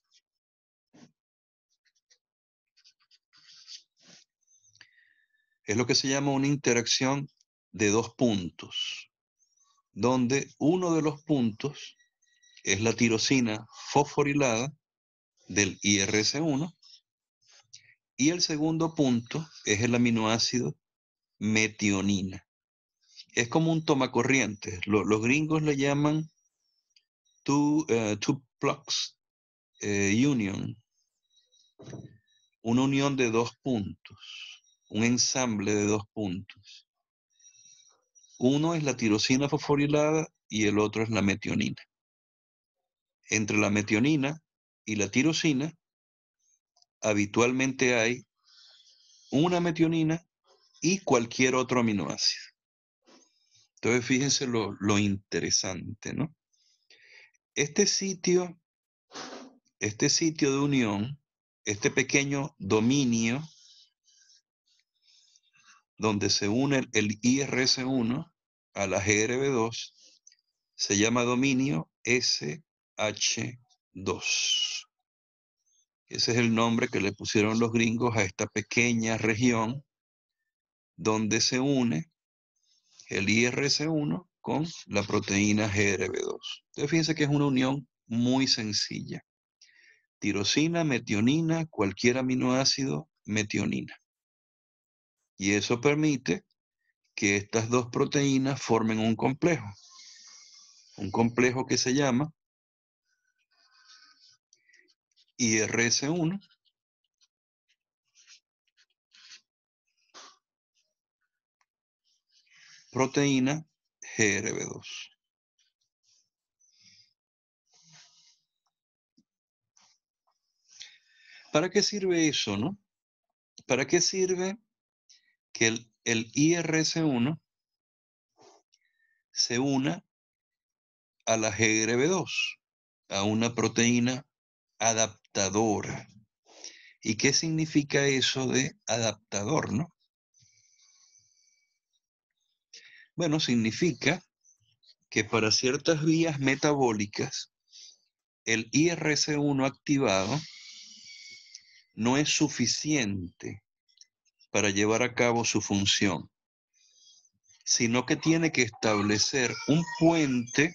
Es lo que se llama una interacción de dos puntos, donde uno de los puntos es la tirosina fosforilada del I R C uno y el segundo punto es el aminoácido metionina. Es como un tomacorrientes. Los, los gringos le llaman two, uh, two plugs uh, union. una unión de dos puntos, un ensamble de dos puntos. Uno es la tirosina fosforilada y el otro es la metionina. Entre la metionina y la tirosina, habitualmente hay una metionina y cualquier otro aminoácido. Entonces, fíjense lo, lo interesante, ¿no? Este sitio, este sitio de unión, este pequeño dominio donde se une el, el I R S uno a la G R B dos, se llama dominio S H dos. Ese es el nombre que le pusieron los gringos a esta pequeña región donde se une el I R S uno con la proteína G R B dos. Entonces fíjense que es una unión muy sencilla. Tirosina, metionina, cualquier aminoácido, metionina. Y eso permite que estas dos proteínas formen un complejo. Un complejo que se llama I R S uno proteína G R B dos. ¿Para qué sirve eso, no? ¿Para qué sirve que el, el I R S uno se una a la G R B dos, a una proteína adaptadora? ¿Y qué significa eso de adaptador, no? Bueno, significa que para ciertas vías metabólicas, el I R S uno activado no es suficiente para llevar a cabo su función, sino que tiene que establecer un puente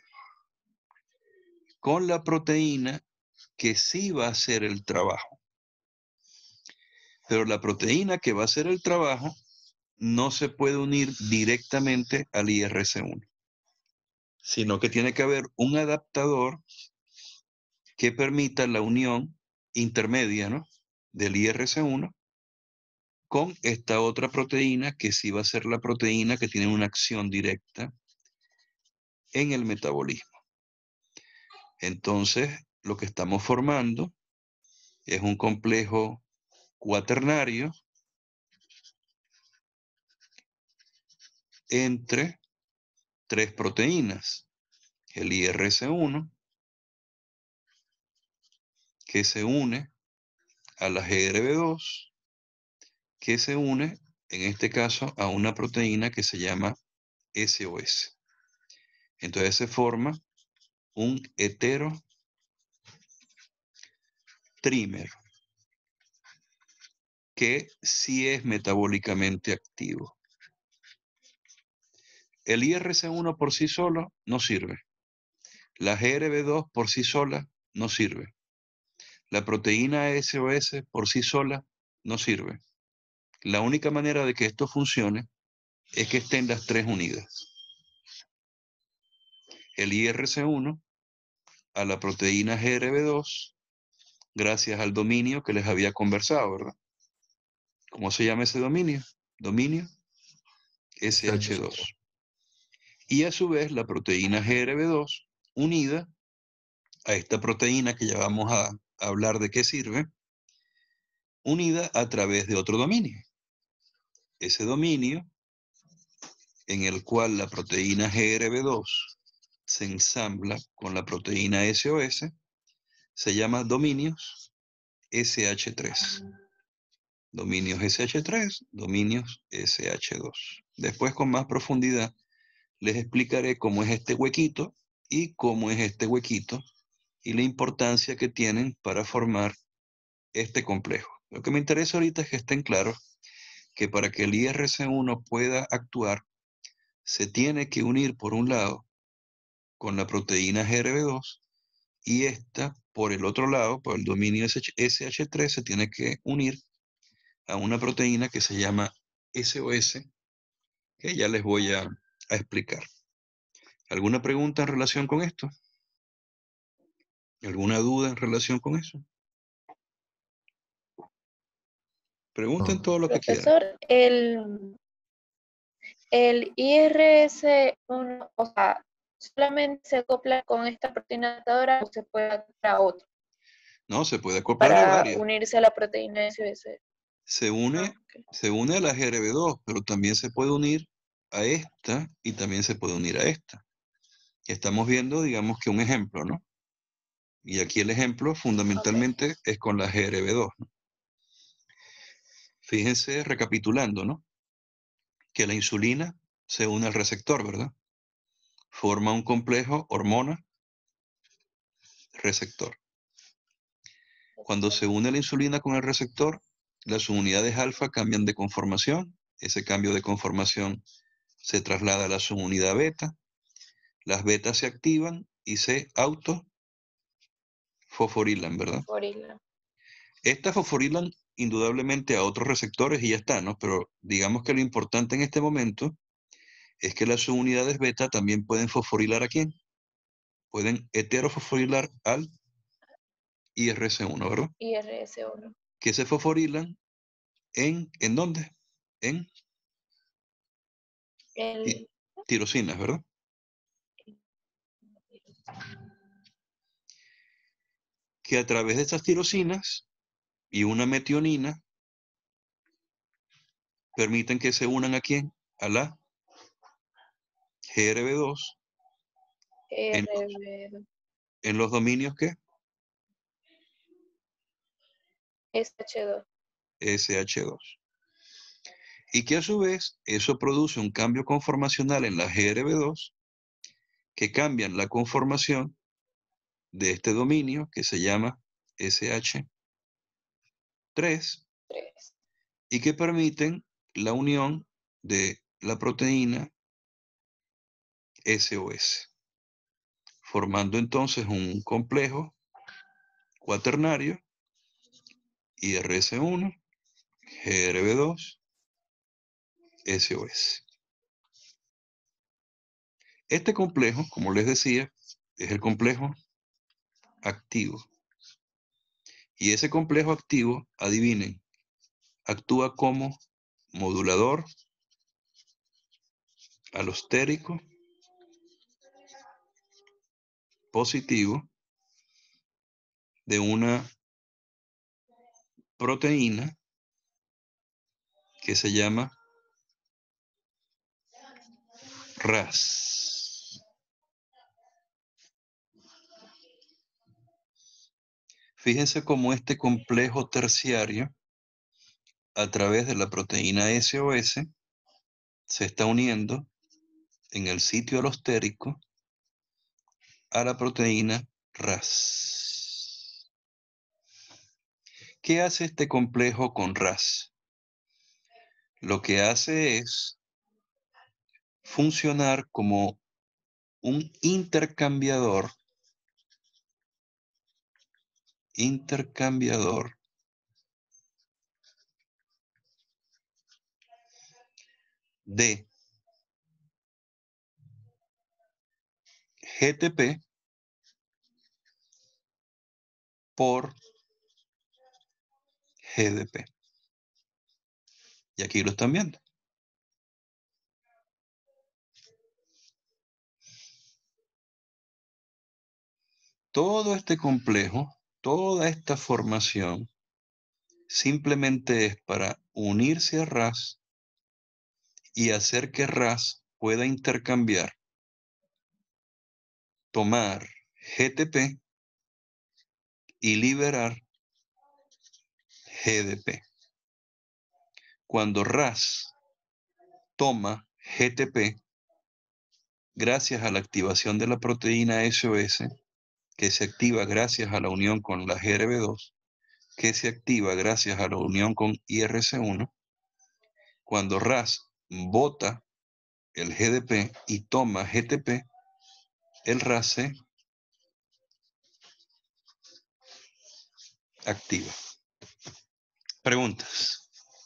con la proteína que sí va a hacer el trabajo. Pero la proteína que va a hacer el trabajo no se puede unir directamente al I R S uno, sino que tiene que haber un adaptador que permita la unión intermedia, ¿no?, del I R S uno con esta otra proteína que sí va a ser la proteína que tiene una acción directa en el metabolismo. Entonces, lo que estamos formando es un complejo cuaternario entre tres proteínas, el I R S uno, que se une a la G R B dos, que se une, en este caso, a una proteína que se llama S O S. Entonces se forma un heterotrímer, que sí es metabólicamente activo. El I R S uno por sí solo no sirve. La G R B dos por sí sola no sirve. La proteína S O S por sí sola no sirve. La única manera de que esto funcione es que estén las tres unidas. El I R S uno a la proteína G R B dos, gracias al dominio que les había conversado, ¿verdad? ¿Cómo se llama ese dominio? Dominio S H dos. Y a su vez la proteína G R B dos unida a esta proteína que ya vamos a hablar de qué sirve, unida a través de otro dominio. Ese dominio en el cual la proteína G R B dos se ensambla con la proteína S O S se llama dominios S H tres. Dominios S H tres, dominios S H dos. Después, con más profundidad, les explicaré cómo es este huequito y cómo es este huequito y la importancia que tienen para formar este complejo. Lo que me interesa ahorita es que estén claros que para que el I R S uno pueda actuar, se tiene que unir por un lado con la proteína G R B dos y esta por el otro lado, por el dominio S H tres, se tiene que unir a una proteína que se llama S O S, que ya les voy a, a explicar. ¿Alguna pregunta en relación con esto? ¿Alguna duda en relación con eso? Pregunten No. todo lo que quieran. Profesor, el, el I R S uno, o sea, solamente se acopla con esta proteína adaptadora o se puede adaptar a otra No, se puede acoplar a para varias. unirse a la proteína S O S. Se une, Ah, ok. se une a la G R B dos, pero también se puede unir a esta y también se puede unir a esta. Estamos viendo, digamos que un ejemplo, ¿no? Y aquí el ejemplo fundamentalmente okay. es con la G R B dos, ¿no? Fíjense, recapitulando, ¿no? Que la insulina se une al receptor, ¿verdad? Forma un complejo hormona-receptor. Cuando se une la insulina con el receptor, las unidades alfa cambian de conformación. Ese cambio de conformación se traslada a la subunidad beta. Las betas se activan y se autofosforilan, ¿verdad? Fosforilan. Estas fosforilan indudablemente a otros receptores y ya está, ¿no? Pero digamos que lo importante en este momento es que las subunidades beta también pueden fosforilar ¿a quién? Pueden heterofosforilar al I R S uno, ¿verdad? I R S uno. Que se fosforilan en, ¿en dónde? En El... tirosinas, ¿verdad? Que a través de estas tirosinas y una metionina permiten que se unan ¿a quién? A la G R B dos en, en los dominios ¿qué? S H dos. S H dos. Y que a su vez eso produce un cambio conformacional en la G R B dos que cambian la conformación de este dominio que se llama S H tres y que permiten la unión de la proteína S O S, formando entonces un complejo cuaternario I R S uno, G R B dos, S O S. Este complejo, como les decía, es el complejo activo. Y ese complejo activo, adivinen, actúa como modulador alostérico positivo de una proteína que se llama R A S. Fíjense cómo este complejo terciario, a través de la proteína S O S, se está uniendo en el sitio alostérico a la proteína R A S. ¿Qué hace este complejo con R A S? Lo que hace es funcionar como un intercambiador, intercambiador de G T P por G D P. Y aquí lo están viendo. Todo este complejo, toda esta formación, simplemente es para unirse a R A S y hacer que R A S pueda intercambiar, tomar G T P y liberar G D P. Cuando R A S toma G T P, gracias a la activación de la proteína S O S, que se activa gracias a la unión con la G R B dos, que se activa gracias a la unión con I R S uno, cuando R A S bota el G D P y toma G T P, el R A S se activa. Preguntas.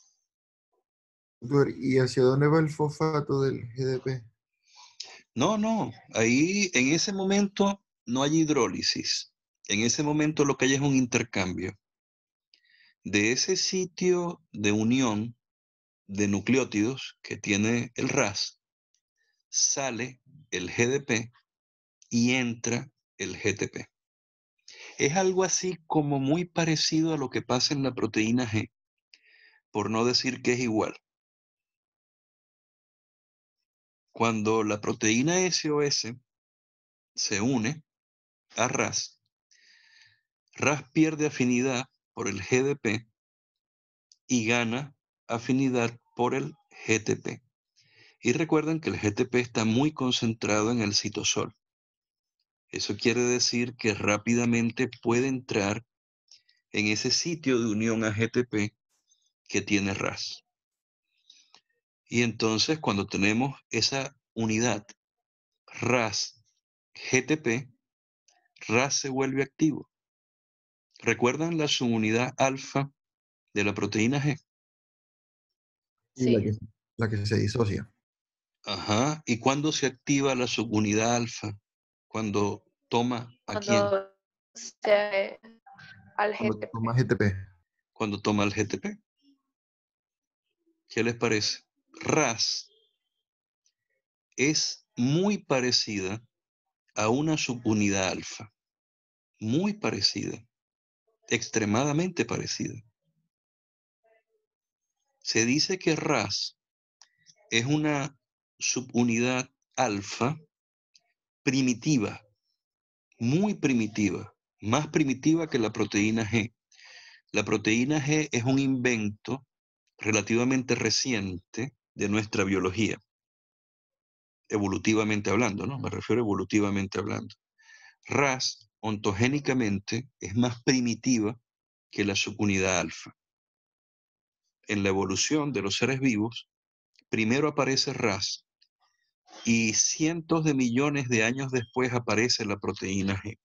¿Y hacia dónde va el fosfato del G D P? No, no, ahí en ese momento no hay hidrólisis. En ese momento lo que hay es un intercambio de ese sitio de unión de nucleótidos que tiene el Ras, sale el G D P y entra el G T P. Es algo así como muy parecido a lo que pasa en la proteína G, por no decir que es igual. Cuando la proteína S O S se une a Ras, Ras pierde afinidad por el G D P y gana afinidad por el G T P. Y recuerden que el G T P está muy concentrado en el citosol. Eso quiere decir que rápidamente puede entrar en ese sitio de unión a G T P que tiene Ras. Y entonces cuando tenemos esa unidad Ras G T P, Ras se vuelve activo. ¿Recuerdan la subunidad alfa de la proteína G? Y la Sí. que, la que se disocia. Ajá. ¿Y cuándo se activa la subunidad alfa? Cuando toma a quién? Cuando se al Cuando G T P. toma G T P. Cuando toma el G T P. ¿Qué les parece? Ras es muy parecida a una subunidad alfa. Muy parecida. Extremadamente parecida. Se dice que Ras es una subunidad alfa primitiva, muy primitiva, más primitiva que la proteína G. La proteína G es un invento relativamente reciente de nuestra biología, evolutivamente hablando, ¿no? Me refiero evolutivamente hablando. Ras, ontogénicamente, es más primitiva que la subunidad alfa. En la evolución de los seres vivos, primero aparece Ras y cientos de millones de años después aparece la proteína G.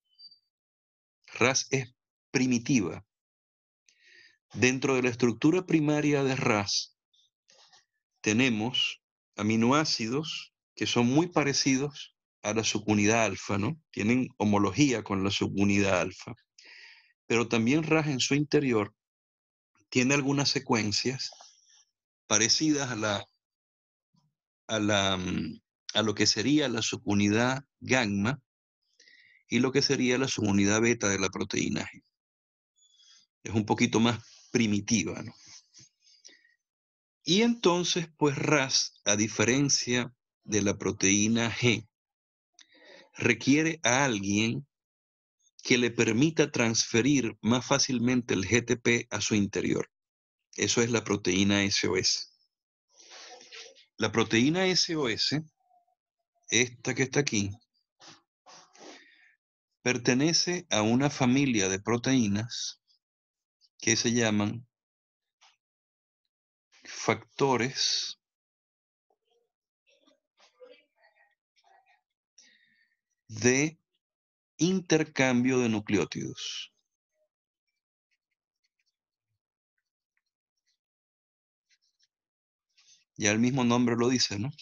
Ras es primitiva. Dentro de la estructura primaria de Ras tenemos aminoácidos que son muy parecidos a la subunidad alfa, ¿no? Tienen homología con la subunidad alfa. Pero también Ras en su interior tiene algunas secuencias parecidas a la, a la, a lo que sería la subunidad gamma y lo que sería la subunidad beta de la proteína G. Es un poquito más primitiva, ¿no? Y entonces, pues Ras, a diferencia de la proteína G, requiere a alguien que le permita transferir más fácilmente el G T P a su interior. Eso es la proteína S O S. La proteína S O S, esta que está aquí, pertenece a una familia de proteínas que se llaman factores de intercambio de nucleótidos. Ya el mismo nombre lo dice, ¿no?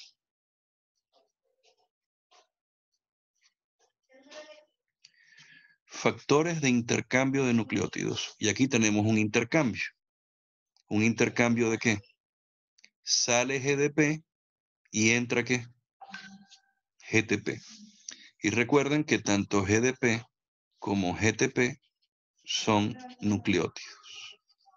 Factores de intercambio de nucleótidos. Y aquí tenemos un intercambio. ¿Un intercambio de qué? Sale G D P y entra ¿qué? G T P. Y recuerden que tanto G D P como G T P son nucleótidos.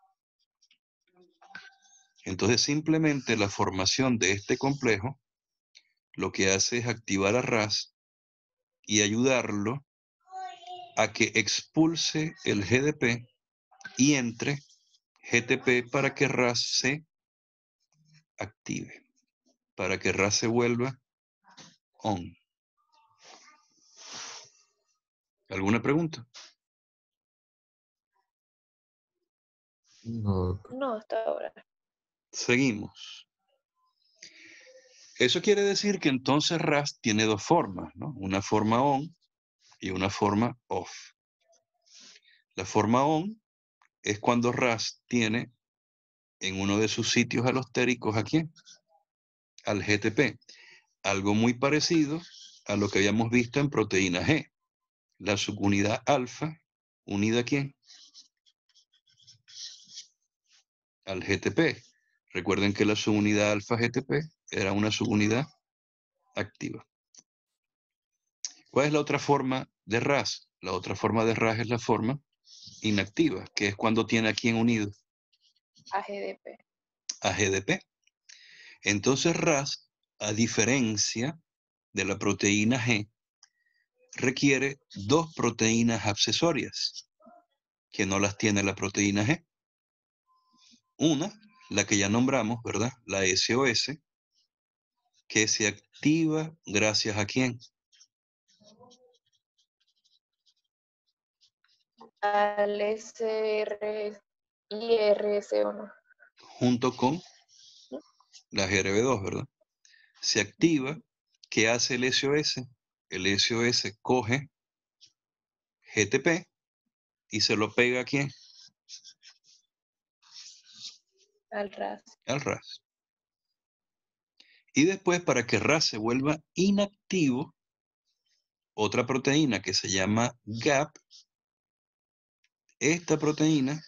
Entonces simplemente la formación de este complejo lo que hace es activar a Ras y ayudarlo a que expulse el G D P y entre G T P para que Ras se active, para que Ras se vuelva on. ¿Alguna pregunta? No. No, hasta ahora. Seguimos. Eso quiere decir que entonces Ras tiene dos formas, ¿no? Una forma on y una forma off. La forma on es cuando Ras tiene en uno de sus sitios alostéricos, ¿a quién? Al G T P. Algo muy parecido a lo que habíamos visto en proteína G. La subunidad alfa, ¿unida a quién? al G T P. Recuerden que la subunidad alfa G T P era una subunidad activa. ¿Cuál es la otra forma de R A S? La otra forma de R A S es la forma inactiva, que es cuando tiene a quién unido. A G D P. A G D P. Entonces R A S, a diferencia de la proteína G, requiere dos proteínas accesorias que no las tiene la proteína G. Una, la que ya nombramos, ¿verdad? La S O S, que se activa gracias a quién. Al S R I R S uno. Junto con la G R B dos, ¿verdad? Se activa. ¿Qué hace el S O S? El S O S coge G T P y se lo pega a quién? Al R A S. Al R A S. Y después, para que R A S se vuelva inactivo, otra proteína que se llama G A P, esta proteína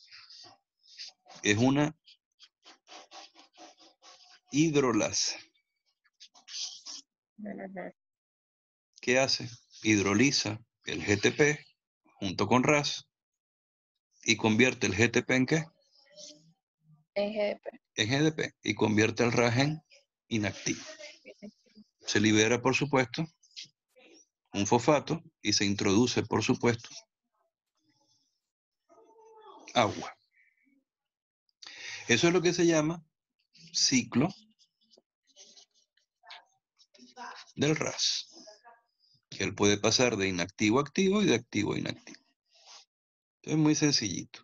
es una hidrolasa. Uh-huh. ¿Qué hace? Hidroliza el G T P junto con R A S y convierte el G T P en ¿qué? En G D P. En G D P y convierte el R A S en inactivo. Se libera, por supuesto, un fosfato y se introduce, por supuesto, agua. Eso es lo que se llama ciclo del R A S, que él puede pasar de inactivo a activo y de activo a inactivo. Entonces, muy sencillito.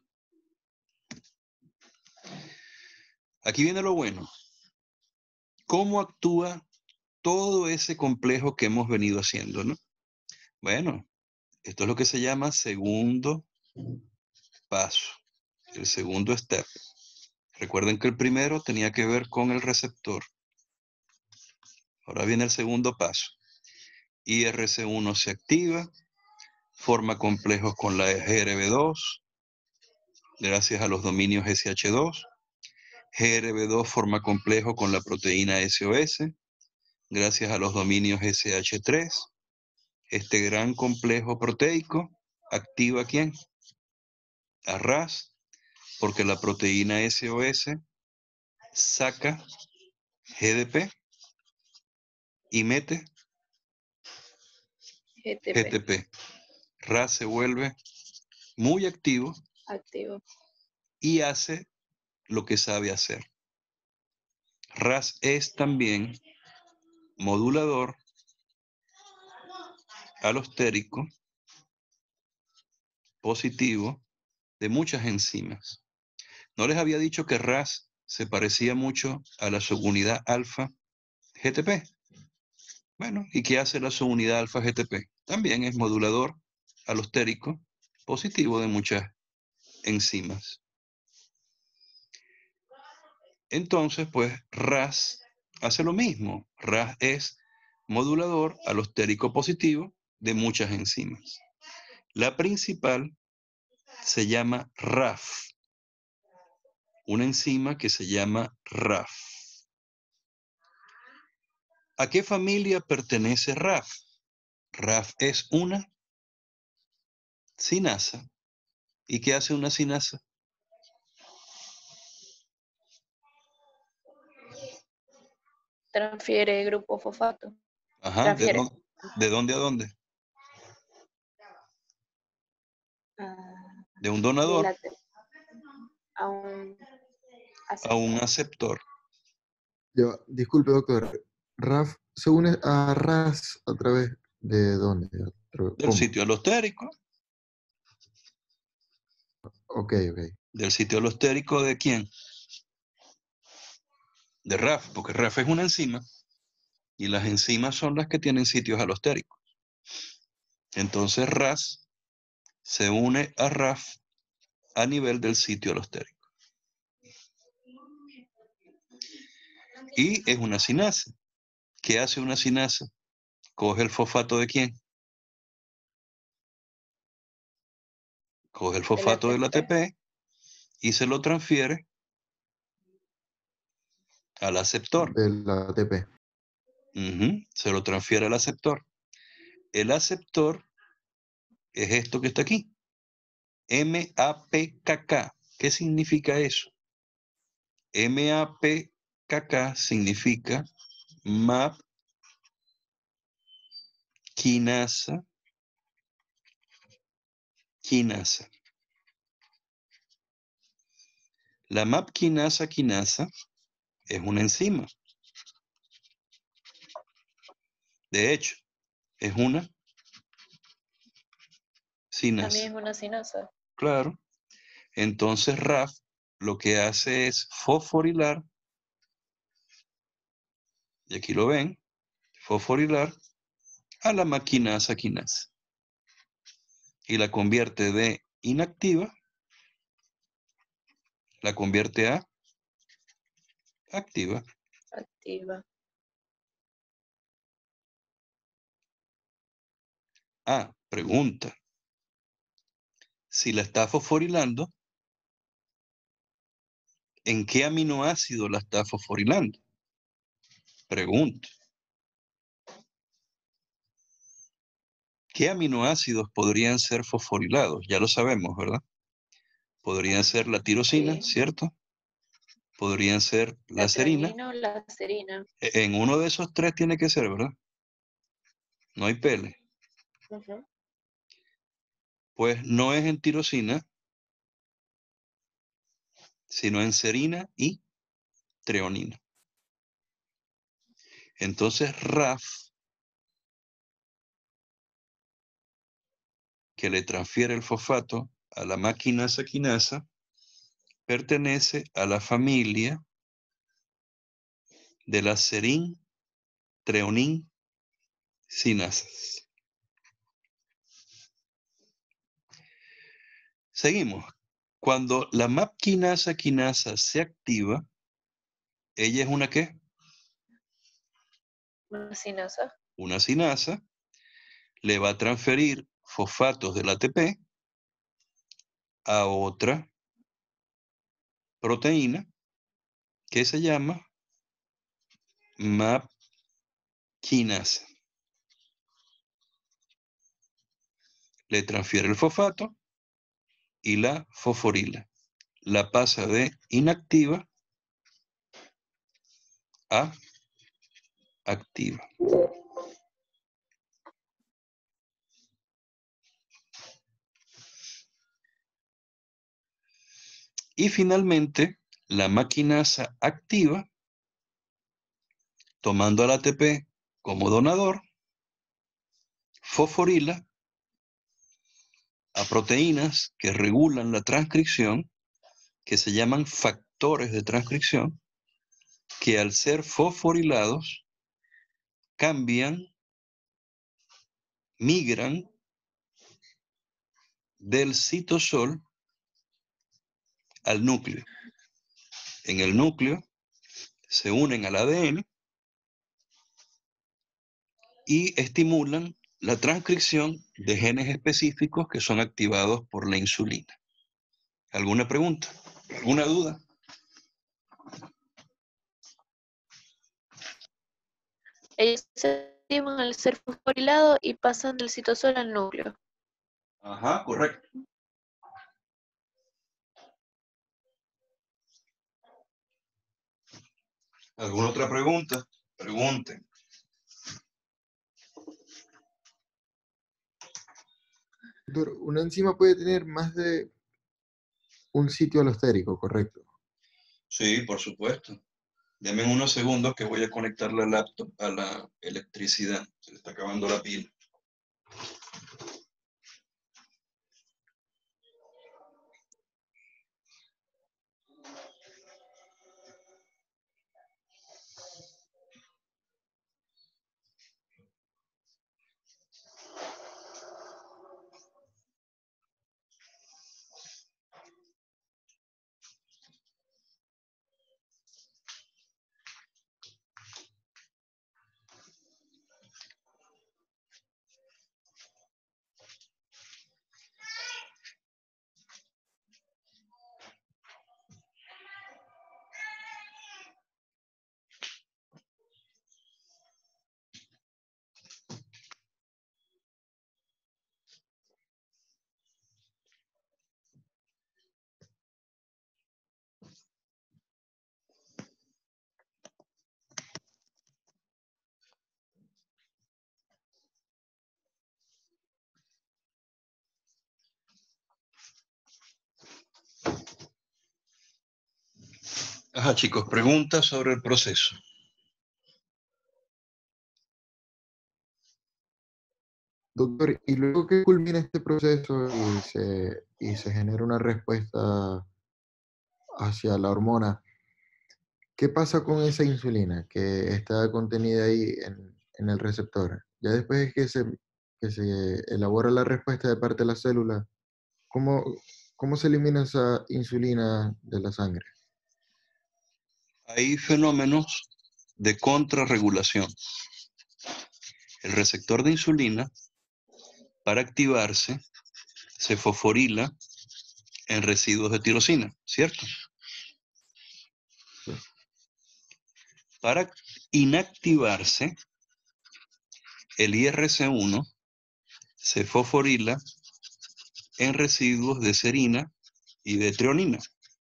Aquí viene lo bueno. ¿Cómo actúa todo ese complejo que hemos venido haciendo, no? Bueno, esto es lo que se llama segundo paso, el segundo step. Recuerden que el primero tenía que ver con el receptor. Ahora viene el segundo paso. I R C uno se activa, forma complejos con la G R B dos, gracias a los dominios S H dos. G R B dos forma complejo con la proteína S O S, gracias a los dominios S H tres. Este gran complejo proteico activa ¿a quién? A R A S, porque la proteína S O S saca G D P y mete G T P. G T P. R A S se vuelve muy activo Activo. y hace lo que sabe hacer. R A S es también modulador alostérico positivo de muchas enzimas. ¿No les había dicho que R A S se parecía mucho a la subunidad alfa G T P? Bueno, ¿y qué hace la subunidad alfa G T P? También es modulador alostérico positivo de muchas enzimas. Entonces, pues R A S hace lo mismo. R A S es modulador alostérico positivo de muchas enzimas. La principal se llama R A F. Una enzima que se llama R A F. ¿A qué familia pertenece R A F? R A F es una cinasa. ¿Y qué hace una cinasa? Transfiere grupo fosfato. Ajá, ¿de dónde, ¿de dónde a dónde? Uh, de un donador de a un aceptor. a un aceptor. Yo, disculpe, doctor. R A F se une a R A S a través de dónde? Del ¿Cómo? sitio alostérico. Ok, ok. Del sitio alostérico de quién? De R A F, porque R A F es una enzima y las enzimas son las que tienen sitios alostéricos. Entonces R A S se une a R A F a nivel del sitio alostérico. Y es una cinasa. ¿Qué hace una cinasa? Coge el fosfato de quién? Coge el fosfato del A T P y se lo transfiere al aceptor. del A T P. Ujú, se lo transfiere al aceptor. El aceptor es esto que está aquí. M A P K K. ¿Qué significa eso? M A P K K significa MAP quinasa quinasa. La MAP quinasa quinasa es una enzima. De hecho, es una sinasa. También es una sinasa. Claro. Entonces R A F lo que hace es fosforilar, y aquí lo ven, fosforilar a la maquinasa quinasa. Y la convierte de inactiva, la convierte a activa. Activa. Ah, pregunta. Si la está fosforilando, ¿en qué aminoácido la está fosforilando? Pregunta. ¿Qué aminoácidos podrían ser fosforilados? Ya lo sabemos, ¿verdad? Podrían ser la tirosina, Sí. ¿cierto? Podrían ser la La serina. treonina o la serina. E- En uno de esos tres tiene que ser, ¿verdad? No hay pele. Ujú. Pues no es en tirosina, sino en serina y treonina. Entonces R A F, que le transfiere el fosfato a la maquinasa quinasa, pertenece a la familia de las serin treonin sinasas. Seguimos. Cuando la MAP quinasa quinasa se activa, ella es una ¿qué? Una sinasa. Una sinasa. Le va a transferir fosfatos del A T P a otra proteína que se llama MAP quinasa. Le transfiere el fosfato y la fosforila. La pasa de inactiva a activa. Y finalmente, la maquinasa activa, tomando al A T P como donador, fosforila a proteínas que regulan la transcripción, que se llaman factores de transcripción, que al ser fosforilados cambian, migran del citosol al núcleo. En el núcleo se unen al A D N y estimulan la transcripción de genes específicos que son activados por la insulina. ¿Alguna pregunta? ¿Alguna duda? Ellos se activan al ser fosforilado y pasan del citosol al núcleo. Ajá, correcto. ¿Alguna otra pregunta? Pregunten. Doctor, una enzima puede tener más de un sitio alostérico, correcto. Sí, por supuesto. Denme unos segundos que voy a conectar la laptop a la electricidad. Se le está acabando la pila. Ajá, chicos, preguntas sobre el proceso. Doctor, y luego que culmina este proceso y se, y se genera una respuesta hacia la hormona, ¿qué pasa con esa insulina que está contenida ahí en, en el receptor? Ya después que se, que se elabora la respuesta de parte de la célula, ¿cómo, cómo se elimina esa insulina de la sangre? Hay fenómenos de contrarregulación. El receptor de insulina, para activarse, se fosforila en residuos de tirosina, ¿cierto? Para inactivarse, el I R C uno se fosforila en residuos de serina y de treonina.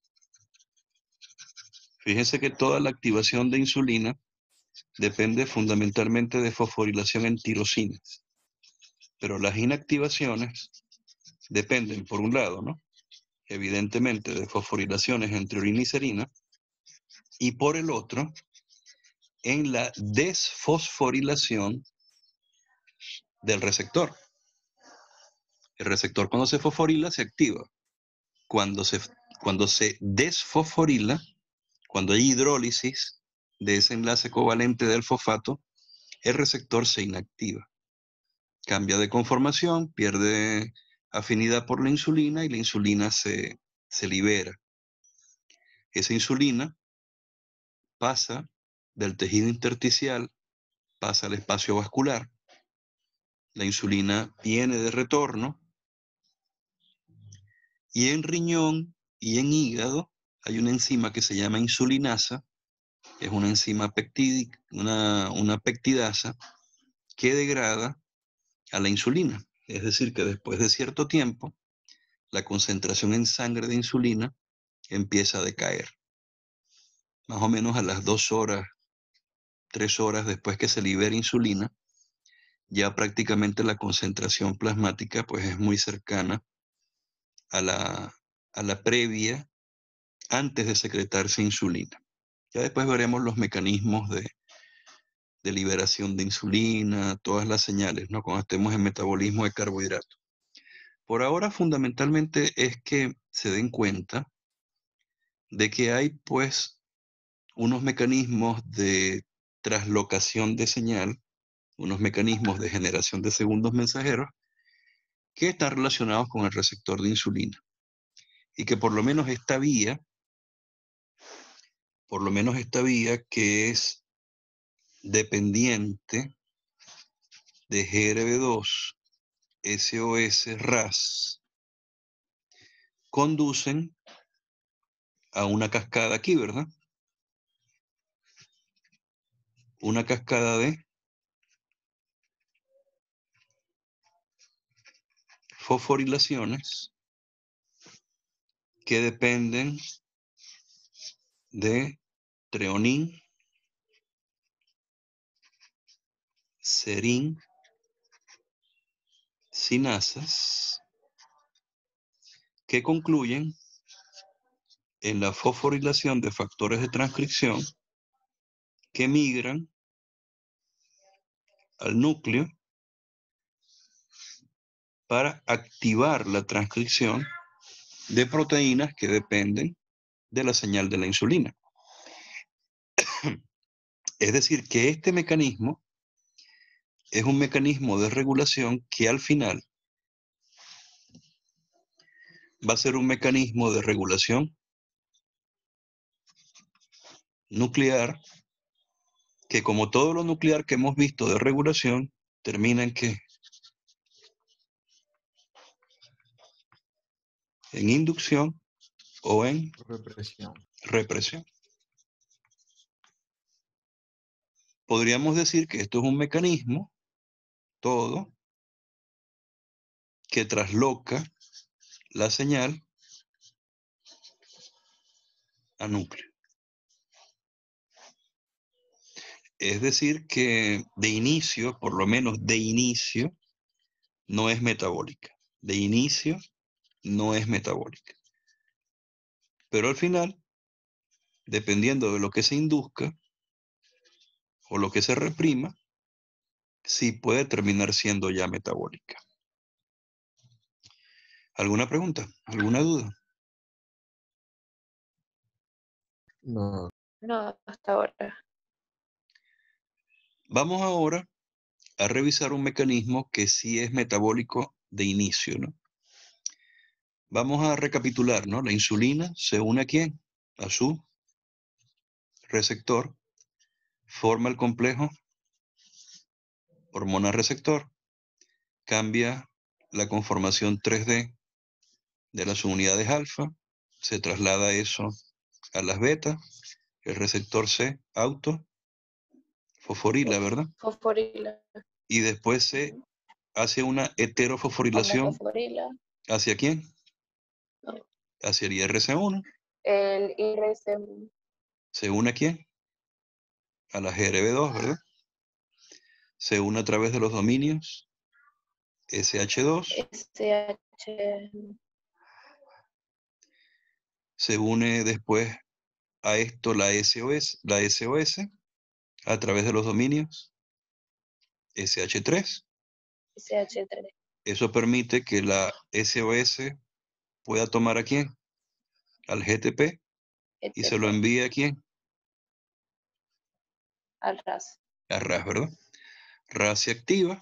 Fíjense que toda la activación de insulina depende fundamentalmente de fosforilación en tirosinas, pero las inactivaciones dependen, por un lado, ¿no? Evidentemente, de fosforilaciones en treonina y serina, y por el otro, en la desfosforilación del receptor. El receptor, cuando se fosforila, se activa. Cuando se, cuando se desfosforila, cuando hay hidrólisis de ese enlace covalente del fosfato, el receptor se inactiva. Cambia de conformación, pierde afinidad por la insulina y la insulina se, se libera. Esa insulina pasa del tejido intersticial, pasa al espacio vascular. La insulina viene de retorno y en riñón y en hígado hay una enzima que se llama insulinasa, es una enzima peptídica, una, una peptidasa que degrada a la insulina. Es decir, que después de cierto tiempo, la concentración en sangre de insulina empieza a decaer. Más o menos a las dos horas, tres horas después que se libera insulina, ya prácticamente la concentración plasmática pues es muy cercana a la, a la previa antes de secretarse insulina. Ya después veremos los mecanismos de, de liberación de insulina, todas las señales, ¿no? Cuando estemos en metabolismo de carbohidratos. Por ahora, fundamentalmente, es que se den cuenta de que hay, pues, unos mecanismos de traslocación de señal, unos mecanismos de generación de segundos mensajeros que están relacionados con el receptor de insulina. Y que por lo menos esta vía, por lo menos esta vía que es dependiente de G R B dos, S O S, R A S, conducen a una cascada aquí, ¿verdad? Una cascada de fosforilaciones que dependen de treonín, serín, sinasas, que concluyen en la fosforilación de factores de transcripción que migran al núcleo para activar la transcripción de proteínas que dependen de la señal de la insulina. Es decir, que este mecanismo es un mecanismo de regulación que al final va a ser un mecanismo de regulación nuclear que, como todo lo nuclear que hemos visto de regulación, termina en ¿qué? En inducción o en Represión. represión. Podríamos decir que esto es un mecanismo, todo, que trasloca la señal a núcleo. Es decir, que de inicio, por lo menos de inicio, no es metabólica. De inicio, no es metabólica. Pero al final, dependiendo de lo que se induzca o lo que se reprima, sí puede terminar siendo ya metabólica. ¿Alguna pregunta? ¿Alguna duda? No. No, hasta ahora. Vamos ahora a revisar un mecanismo que sí es metabólico de inicio, ¿no? Vamos a recapitular, ¿no? La insulina se une ¿a quién? A su receptor, forma el complejo hormona receptor, cambia la conformación tres D de las unidades alfa, se traslada eso a las beta, el receptor se auto fosforila, ¿verdad? Fosforila. Y después se Ujú. hace una heterofosforilación. Homofosforila. ¿Hacia quién? No. Hacia el I R C uno. El I R C uno. ¿Se une a quién? A la G R B dos, ¿verdad? Se une a través de los dominios S H dos. S H. Se une después a esto la S O S, la S O S a través de los dominios S H tres. S H tres. Eso permite que la S O S pueda tomar a quién? Al G T P y se lo envíe a quién? Al R A S. A R A S, ¿verdad? R A S se activa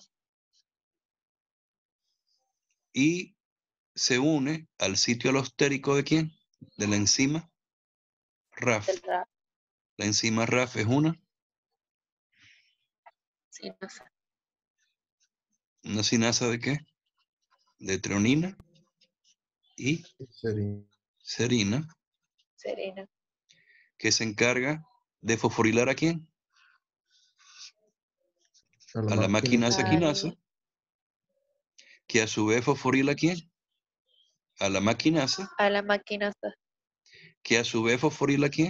y se une al sitio alostérico de quién? De la enzima R A F. Del R A S. La enzima R A F es una Sinasa. ¿Una sinasa de qué? De treonina y Serina. serina, Serina. que se encarga de fosforilar a quién? A A la, la máquina. maquinasa quinasa, que a su vez fosforila a quién? A la maquinasa, A la maquinasa. que a su vez fosforila a quién?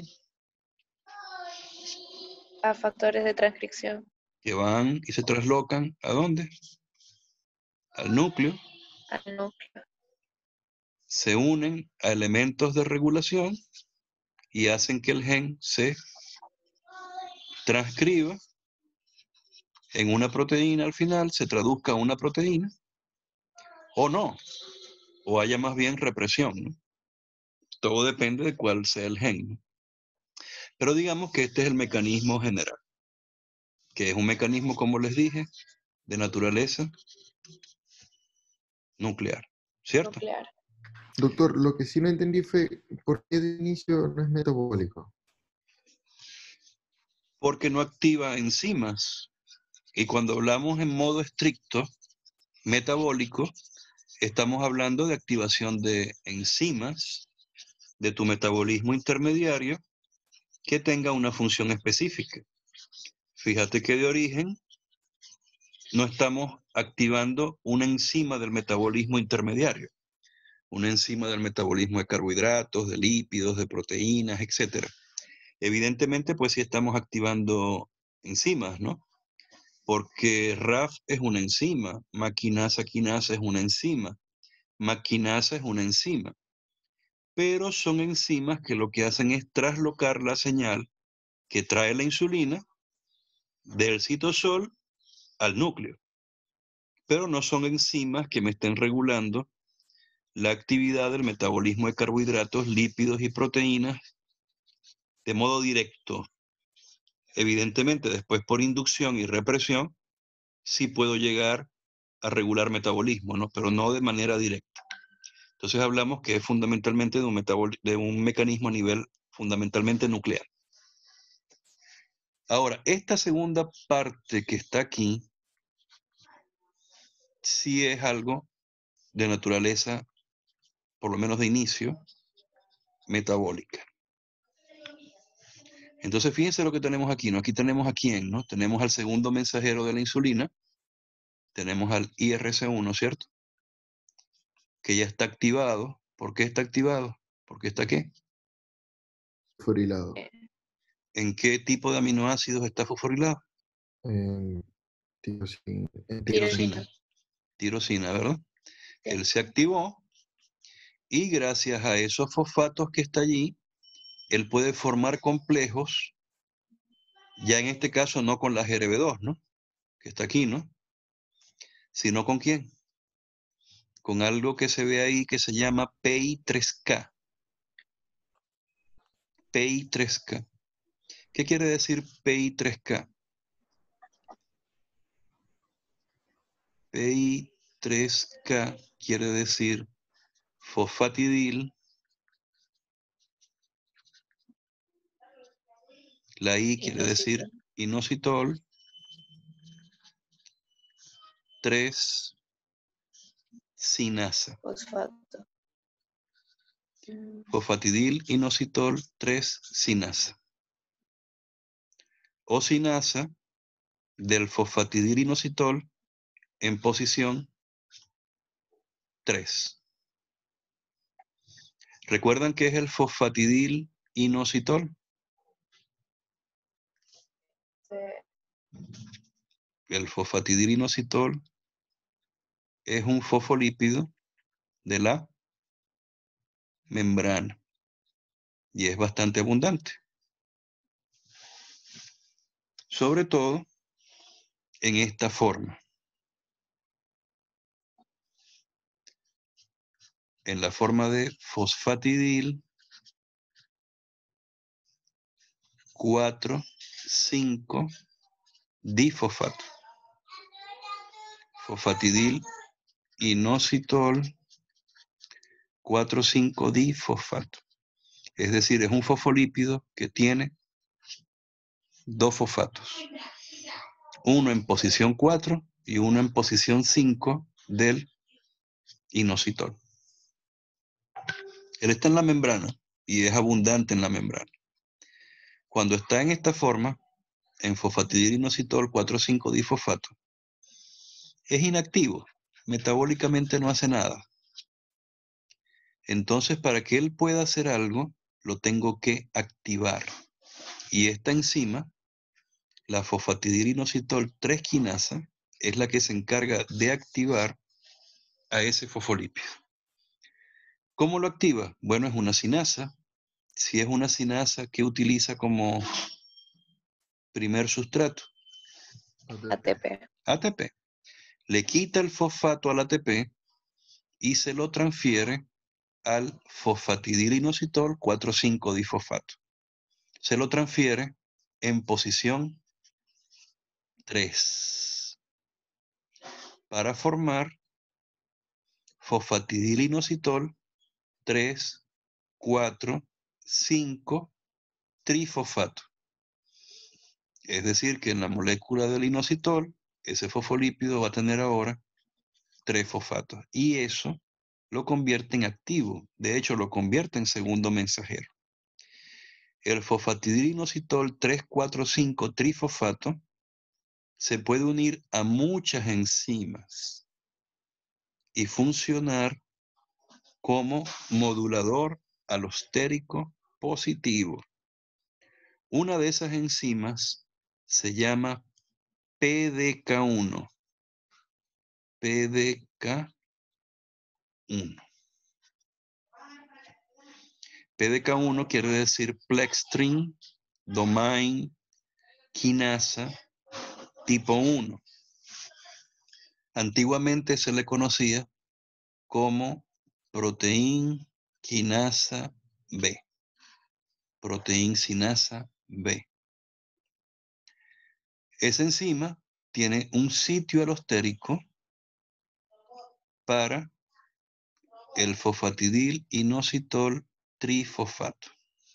A factores de transcripción. Que van y se traslocan ¿a dónde? Al núcleo. Al núcleo. Se unen a elementos de regulación y hacen que el gen se transcriba en una proteína al final, se traduzca a una proteína, o no, o haya más bien represión, ¿no? Todo depende de cuál sea el gen, ¿no? Pero digamos que este es el mecanismo general, que es un mecanismo, como les dije, de naturaleza nuclear, ¿cierto? Nuclear. Doctor, lo que sí no entendí fue por qué de inicio no es metabólico. Porque no activa enzimas. Y cuando hablamos en modo estricto, metabólico, estamos hablando de activación de enzimas de tu metabolismo intermediario que tenga una función específica. Fíjate que de origen no estamos activando una enzima del metabolismo intermediario, una enzima del metabolismo de carbohidratos, de lípidos, de proteínas, etcétera. Evidentemente, pues sí estamos activando enzimas, ¿no? Porque R A F es una enzima, maquinasa quinasa es una enzima, maquinasa es una enzima, pero son enzimas que lo que hacen es traslocar la señal que trae la insulina del citosol al núcleo, pero no son enzimas que me estén regulando la actividad del metabolismo de carbohidratos, lípidos y proteínas de modo directo. Evidentemente, después por inducción y represión, sí puedo llegar a regular metabolismo, ¿no? Pero no de manera directa. Entonces hablamos que es fundamentalmente de un, de un mecanismo a nivel fundamentalmente nuclear. Ahora, esta segunda parte que está aquí, sí es algo de naturaleza, por lo menos de inicio, metabólica. Entonces fíjense lo que tenemos aquí, ¿no? Aquí tenemos a quién, ¿no? Tenemos al segundo mensajero de la insulina, tenemos al I R C uno, ¿cierto? Que ya está activado. ¿Por qué está activado? ¿Por qué está qué? Fosforilado. ¿En qué tipo de aminoácidos está fosforilado? En tirosina. En Tirosina. Tirosina, ¿verdad? Sí. Él se activó y gracias a esos fosfatos que está allí, él puede formar complejos, ya en este caso no con la G R B dos, ¿no? Que está aquí, ¿no? Sino con quién? Con algo que se ve ahí que se llama P I tres K. P I tres K. ¿Qué quiere decir P I tres K? P I tres K quiere decir fosfatidil. La I quiere decir inositol. tres sinasa. Fosfato. Fosfatidil inositol tres sinasa. O sinasa del fosfatidil inositol en posición tres. ¿Recuerdan qué es el fosfatidil inositol? Sí. El fosfatidil inositol es un fosfolípido de la membrana y es bastante abundante. Sobre todo en esta forma. En la forma de fosfatidil cuatro cinco difosfato. Fosfatidil inositol cuatro cinco difosfato. Es decir, es un fosfolípido que tiene dos fosfatos. Uno en posición cuatro y uno en posición cinco del inositol. Él está en la membrana y es abundante en la membrana. Cuando está en esta forma, en fosfatidil inositol cuatro cinco difosfato, es inactivo, metabólicamente no hace nada. Entonces, para que él pueda hacer algo, lo tengo que activar. Y esta enzima, la fosfatidil inositol tres quinasa, es la que se encarga de activar a ese fosfolípido. ¿Cómo lo activa? Bueno, es una sinasa. Si es una sinasa, ¿qué utiliza como primer sustrato? A T P. A T P. Le quita el fosfato al A T P y se lo transfiere al fosfatidil inositol cuatro cinco difosfato. Se lo transfiere en posición tres para formar fosfatidil inositol tres, cuatro, cinco trifosfato. Es decir, que en la molécula del inositol, ese fosfolípido va a tener ahora tres fosfatos. Y eso lo convierte en activo. De hecho, lo convierte en segundo mensajero. El fosfatidil inositol tres, cuatro, cinco trifosfato se puede unir a muchas enzimas y funcionar como modulador alostérico positivo. Una de esas enzimas se llama P D K uno. P D K uno. P D K uno quiere decir Plextrin Domain Quinasa tipo uno. Antiguamente se le conocía como proteína quinasa B. Proteína quinasa B. Esa enzima tiene un sitio alostérico para el fosfatidil inositol trifosfato.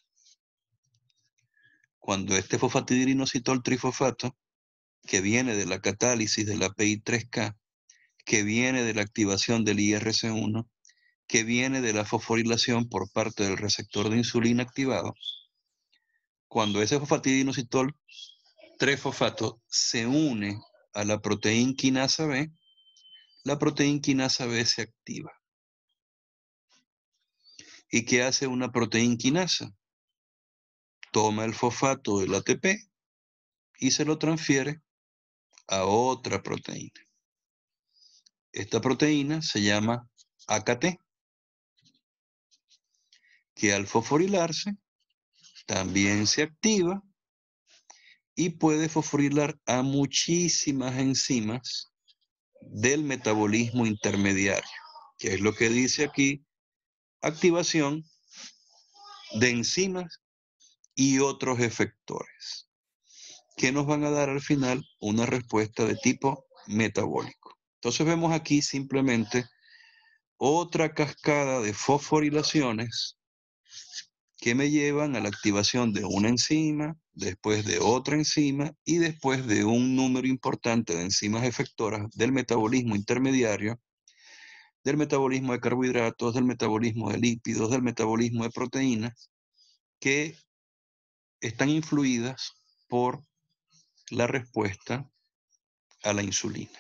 Cuando este fosfatidil inositol trifosfato, que viene de la catálisis de la P I tres K, que viene de la activación del I R C uno, que viene de la fosforilación por parte del receptor de insulina activado, cuando ese fosfatidil inositol trifosfato se une a la proteína quinasa B, la proteína quinasa B se activa. ¿Y qué hace una proteína quinasa? Toma el fosfato del A T P y se lo transfiere a otra proteína. Esta proteína se llama A K T, que al fosforilarse también se activa y puede fosforilar a muchísimas enzimas del metabolismo intermediario, que es lo que dice aquí, activación de enzimas y otros efectores, que nos van a dar al final una respuesta de tipo metabólico. Entonces vemos aquí simplemente otra cascada de fosforilaciones que me llevan a la activación de una enzima, después de otra enzima y después de un número importante de enzimas efectoras del metabolismo intermediario, del metabolismo de carbohidratos, del metabolismo de lípidos, del metabolismo de proteínas, que están influidas por la respuesta a la insulina.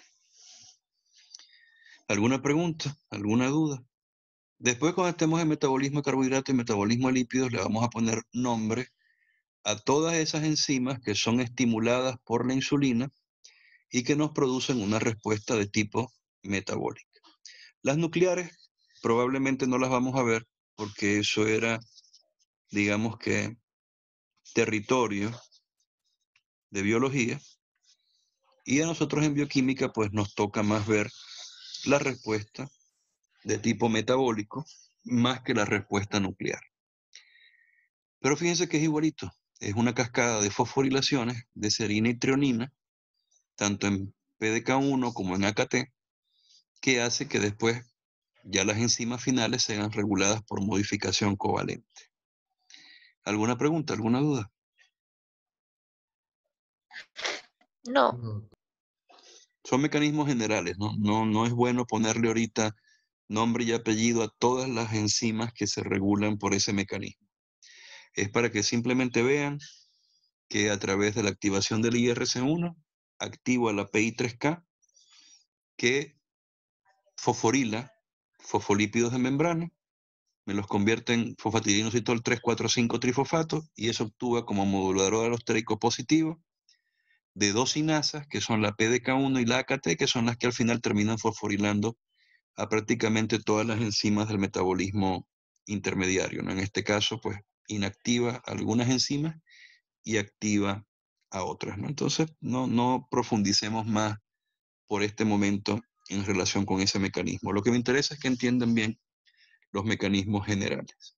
¿Alguna pregunta? ¿Alguna duda? Después, cuando estemos en metabolismo de carbohidratos y metabolismo de lípidos, le vamos a poner nombre a todas esas enzimas que son estimuladas por la insulina y que nos producen una respuesta de tipo metabólica. Las nucleares probablemente no las vamos a ver porque eso era, digamos que, territorio de biología, y a nosotros en bioquímica pues nos toca más ver la respuesta de tipo metabólico más que la respuesta nuclear. Pero fíjense que es igualito, es una cascada de fosforilaciones de serina y treonina, tanto en P D K uno como en A K T, que hace que después ya las enzimas finales sean reguladas por modificación covalente. ¿Alguna pregunta, alguna duda? No. No. Son mecanismos generales, ¿no? No, no es bueno ponerle ahorita nombre y apellido a todas las enzimas que se regulan por ese mecanismo. Es para que simplemente vean que a través de la activación del I R C uno, activa la P I tres K, que fosforila fosfolípidos de membrana, me los convierte en fosfatidinoxitol tres cuatro cinco trifosfato, y eso actúa como modulador alostérico positivo de dos cinasas, que son la P D K uno y la A K T, que son las que al final terminan fosforilando a prácticamente todas las enzimas del metabolismo intermediario, ¿no? En este caso, pues, inactiva algunas enzimas y activa a otras, ¿no? Entonces, no, no profundicemos más por este momento en relación con ese mecanismo. Lo que me interesa es que entiendan bien los mecanismos generales.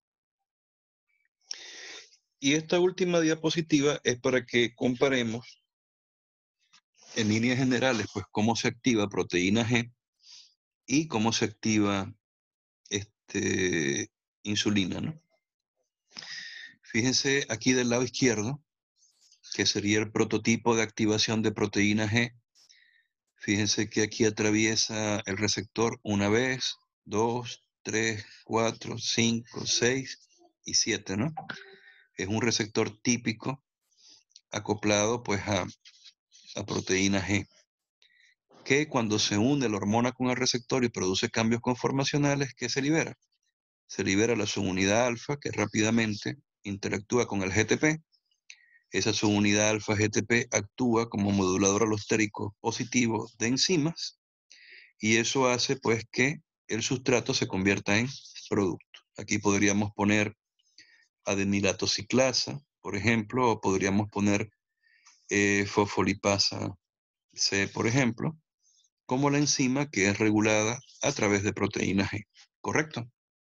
Y esta última diapositiva es para que comparemos en líneas generales, pues, cómo se activa proteína G y cómo se activa este, insulina, ¿no? Fíjense aquí del lado izquierdo, que sería el prototipo de activación de proteína G. Fíjense que aquí atraviesa el receptor una vez, dos, tres, cuatro, cinco, seis y siete, ¿no? Es un receptor típico acoplado pues a, a proteína G, que cuando se une la hormona con el receptor y produce cambios conformacionales, ¿qué se libera? Se libera la subunidad alfa, que rápidamente interactúa con el G T P. Esa subunidad alfa G T P actúa como modulador alostérico positivo de enzimas, y eso hace pues que el sustrato se convierta en producto. Aquí podríamos poner adenilato ciclasa, por ejemplo, o podríamos poner eh, fosfolipasa C, por ejemplo, como la enzima que es regulada a través de proteína G, ¿correcto?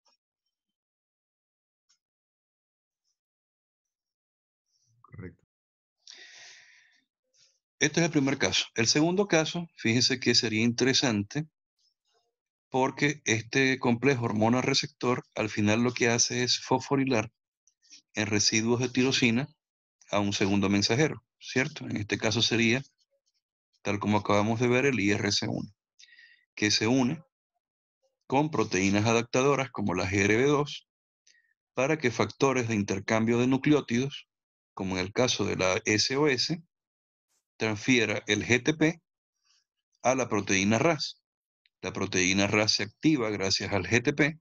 Correcto. Este es el primer caso. El segundo caso, fíjense que sería interesante porque este complejo hormona-receptor al final lo que hace es fosforilar en residuos de tirosina a un segundo mensajero, ¿cierto? En este caso sería, tal como acabamos de ver, el I R C uno, que se une con proteínas adaptadoras como la G R B dos para que factores de intercambio de nucleótidos, como en el caso de la S O S, transfiera el G T P a la proteína R A S. La proteína R A S se activa gracias al G T P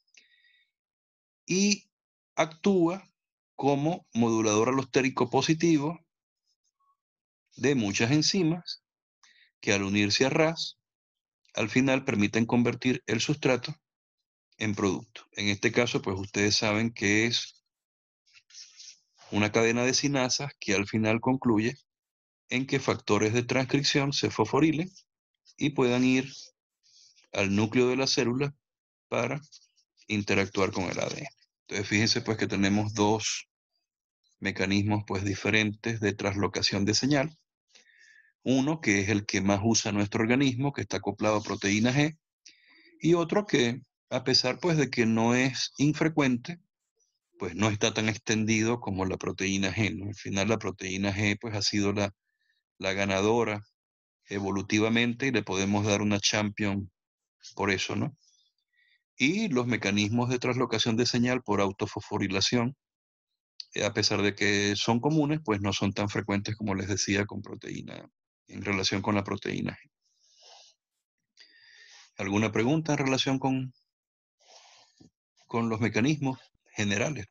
y actúa como modulador alostérico positivo de muchas enzimas que al unirse a R A S, al final permiten convertir el sustrato en producto. En este caso, pues ustedes saben que es una cadena de sinasas que al final concluye en que factores de transcripción se fosforilen y puedan ir al núcleo de la célula para interactuar con el A D N. Entonces fíjense pues que tenemos dos mecanismos pues diferentes de translocación de señal. Uno que es el que más usa nuestro organismo, que está acoplado a proteína G, y otro que, a pesar pues de que no es infrecuente, pues no está tan extendido como la proteína G, ¿no? Al final la proteína G pues ha sido la, la ganadora evolutivamente y le podemos dar una champion por eso, ¿no? Y los mecanismos de translocación de señal por autofosforilación, eh, a pesar de que son comunes, pues no son tan frecuentes como les decía con proteína, en relación con la proteína G. ¿Alguna pregunta en relación con, con los mecanismos generales?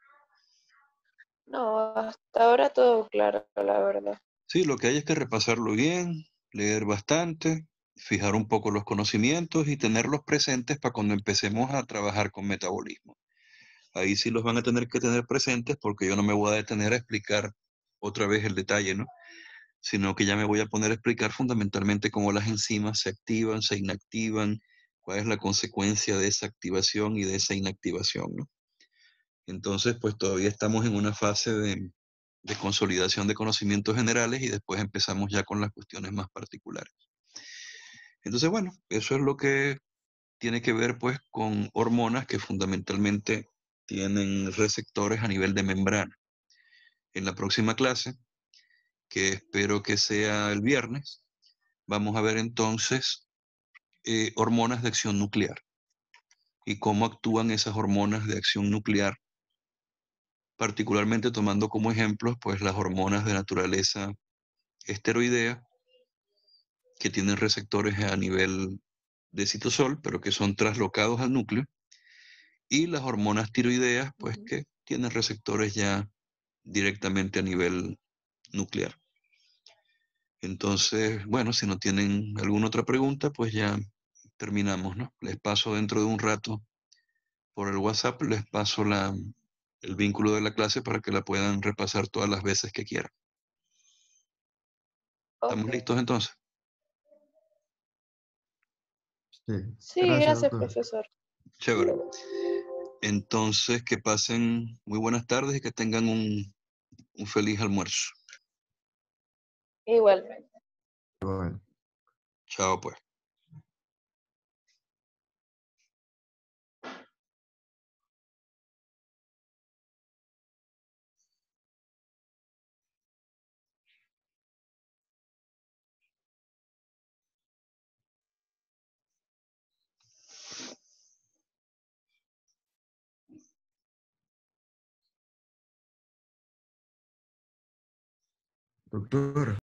No, hasta ahora todo claro, la verdad. Sí, lo que hay es que repasarlo bien, leer bastante, fijar un poco los conocimientos y tenerlos presentes para cuando empecemos a trabajar con metabolismo. Ahí sí los van a tener que tener presentes porque yo no me voy a detener a explicar otra vez el detalle, ¿no? Sino que ya me voy a poner a explicar fundamentalmente cómo las enzimas se activan, se inactivan, cuál es la consecuencia de esa activación y de esa inactivación, ¿no? Entonces, pues todavía estamos en una fase de, de consolidación de conocimientos generales y después empezamos ya con las cuestiones más particulares. Entonces, bueno, eso es lo que tiene que ver pues con hormonas que fundamentalmente tienen receptores a nivel de membrana. En la próxima clase, que espero que sea el viernes, vamos a ver entonces eh, hormonas de acción nuclear y cómo actúan esas hormonas de acción nuclear, particularmente tomando como ejemplos pues las hormonas de naturaleza esteroidea que tienen receptores a nivel de citosol, pero que son traslocados al núcleo, y las hormonas tiroideas pues que tienen receptores ya directamente a nivel nuclear. Entonces, bueno, si no tienen alguna otra pregunta, pues ya terminamos, ¿no? Les paso dentro de un rato por el WhatsApp, les paso la, el vínculo de la clase para que la puedan repasar todas las veces que quieran. ¿Estamos Ok. listos entonces? Sí, Sí, gracias, gracias, doctor. profesor. Chévere. Entonces, que pasen muy buenas tardes y que tengan un, un feliz almuerzo. Igualmente. Bueno. Chao, pues. Doctor.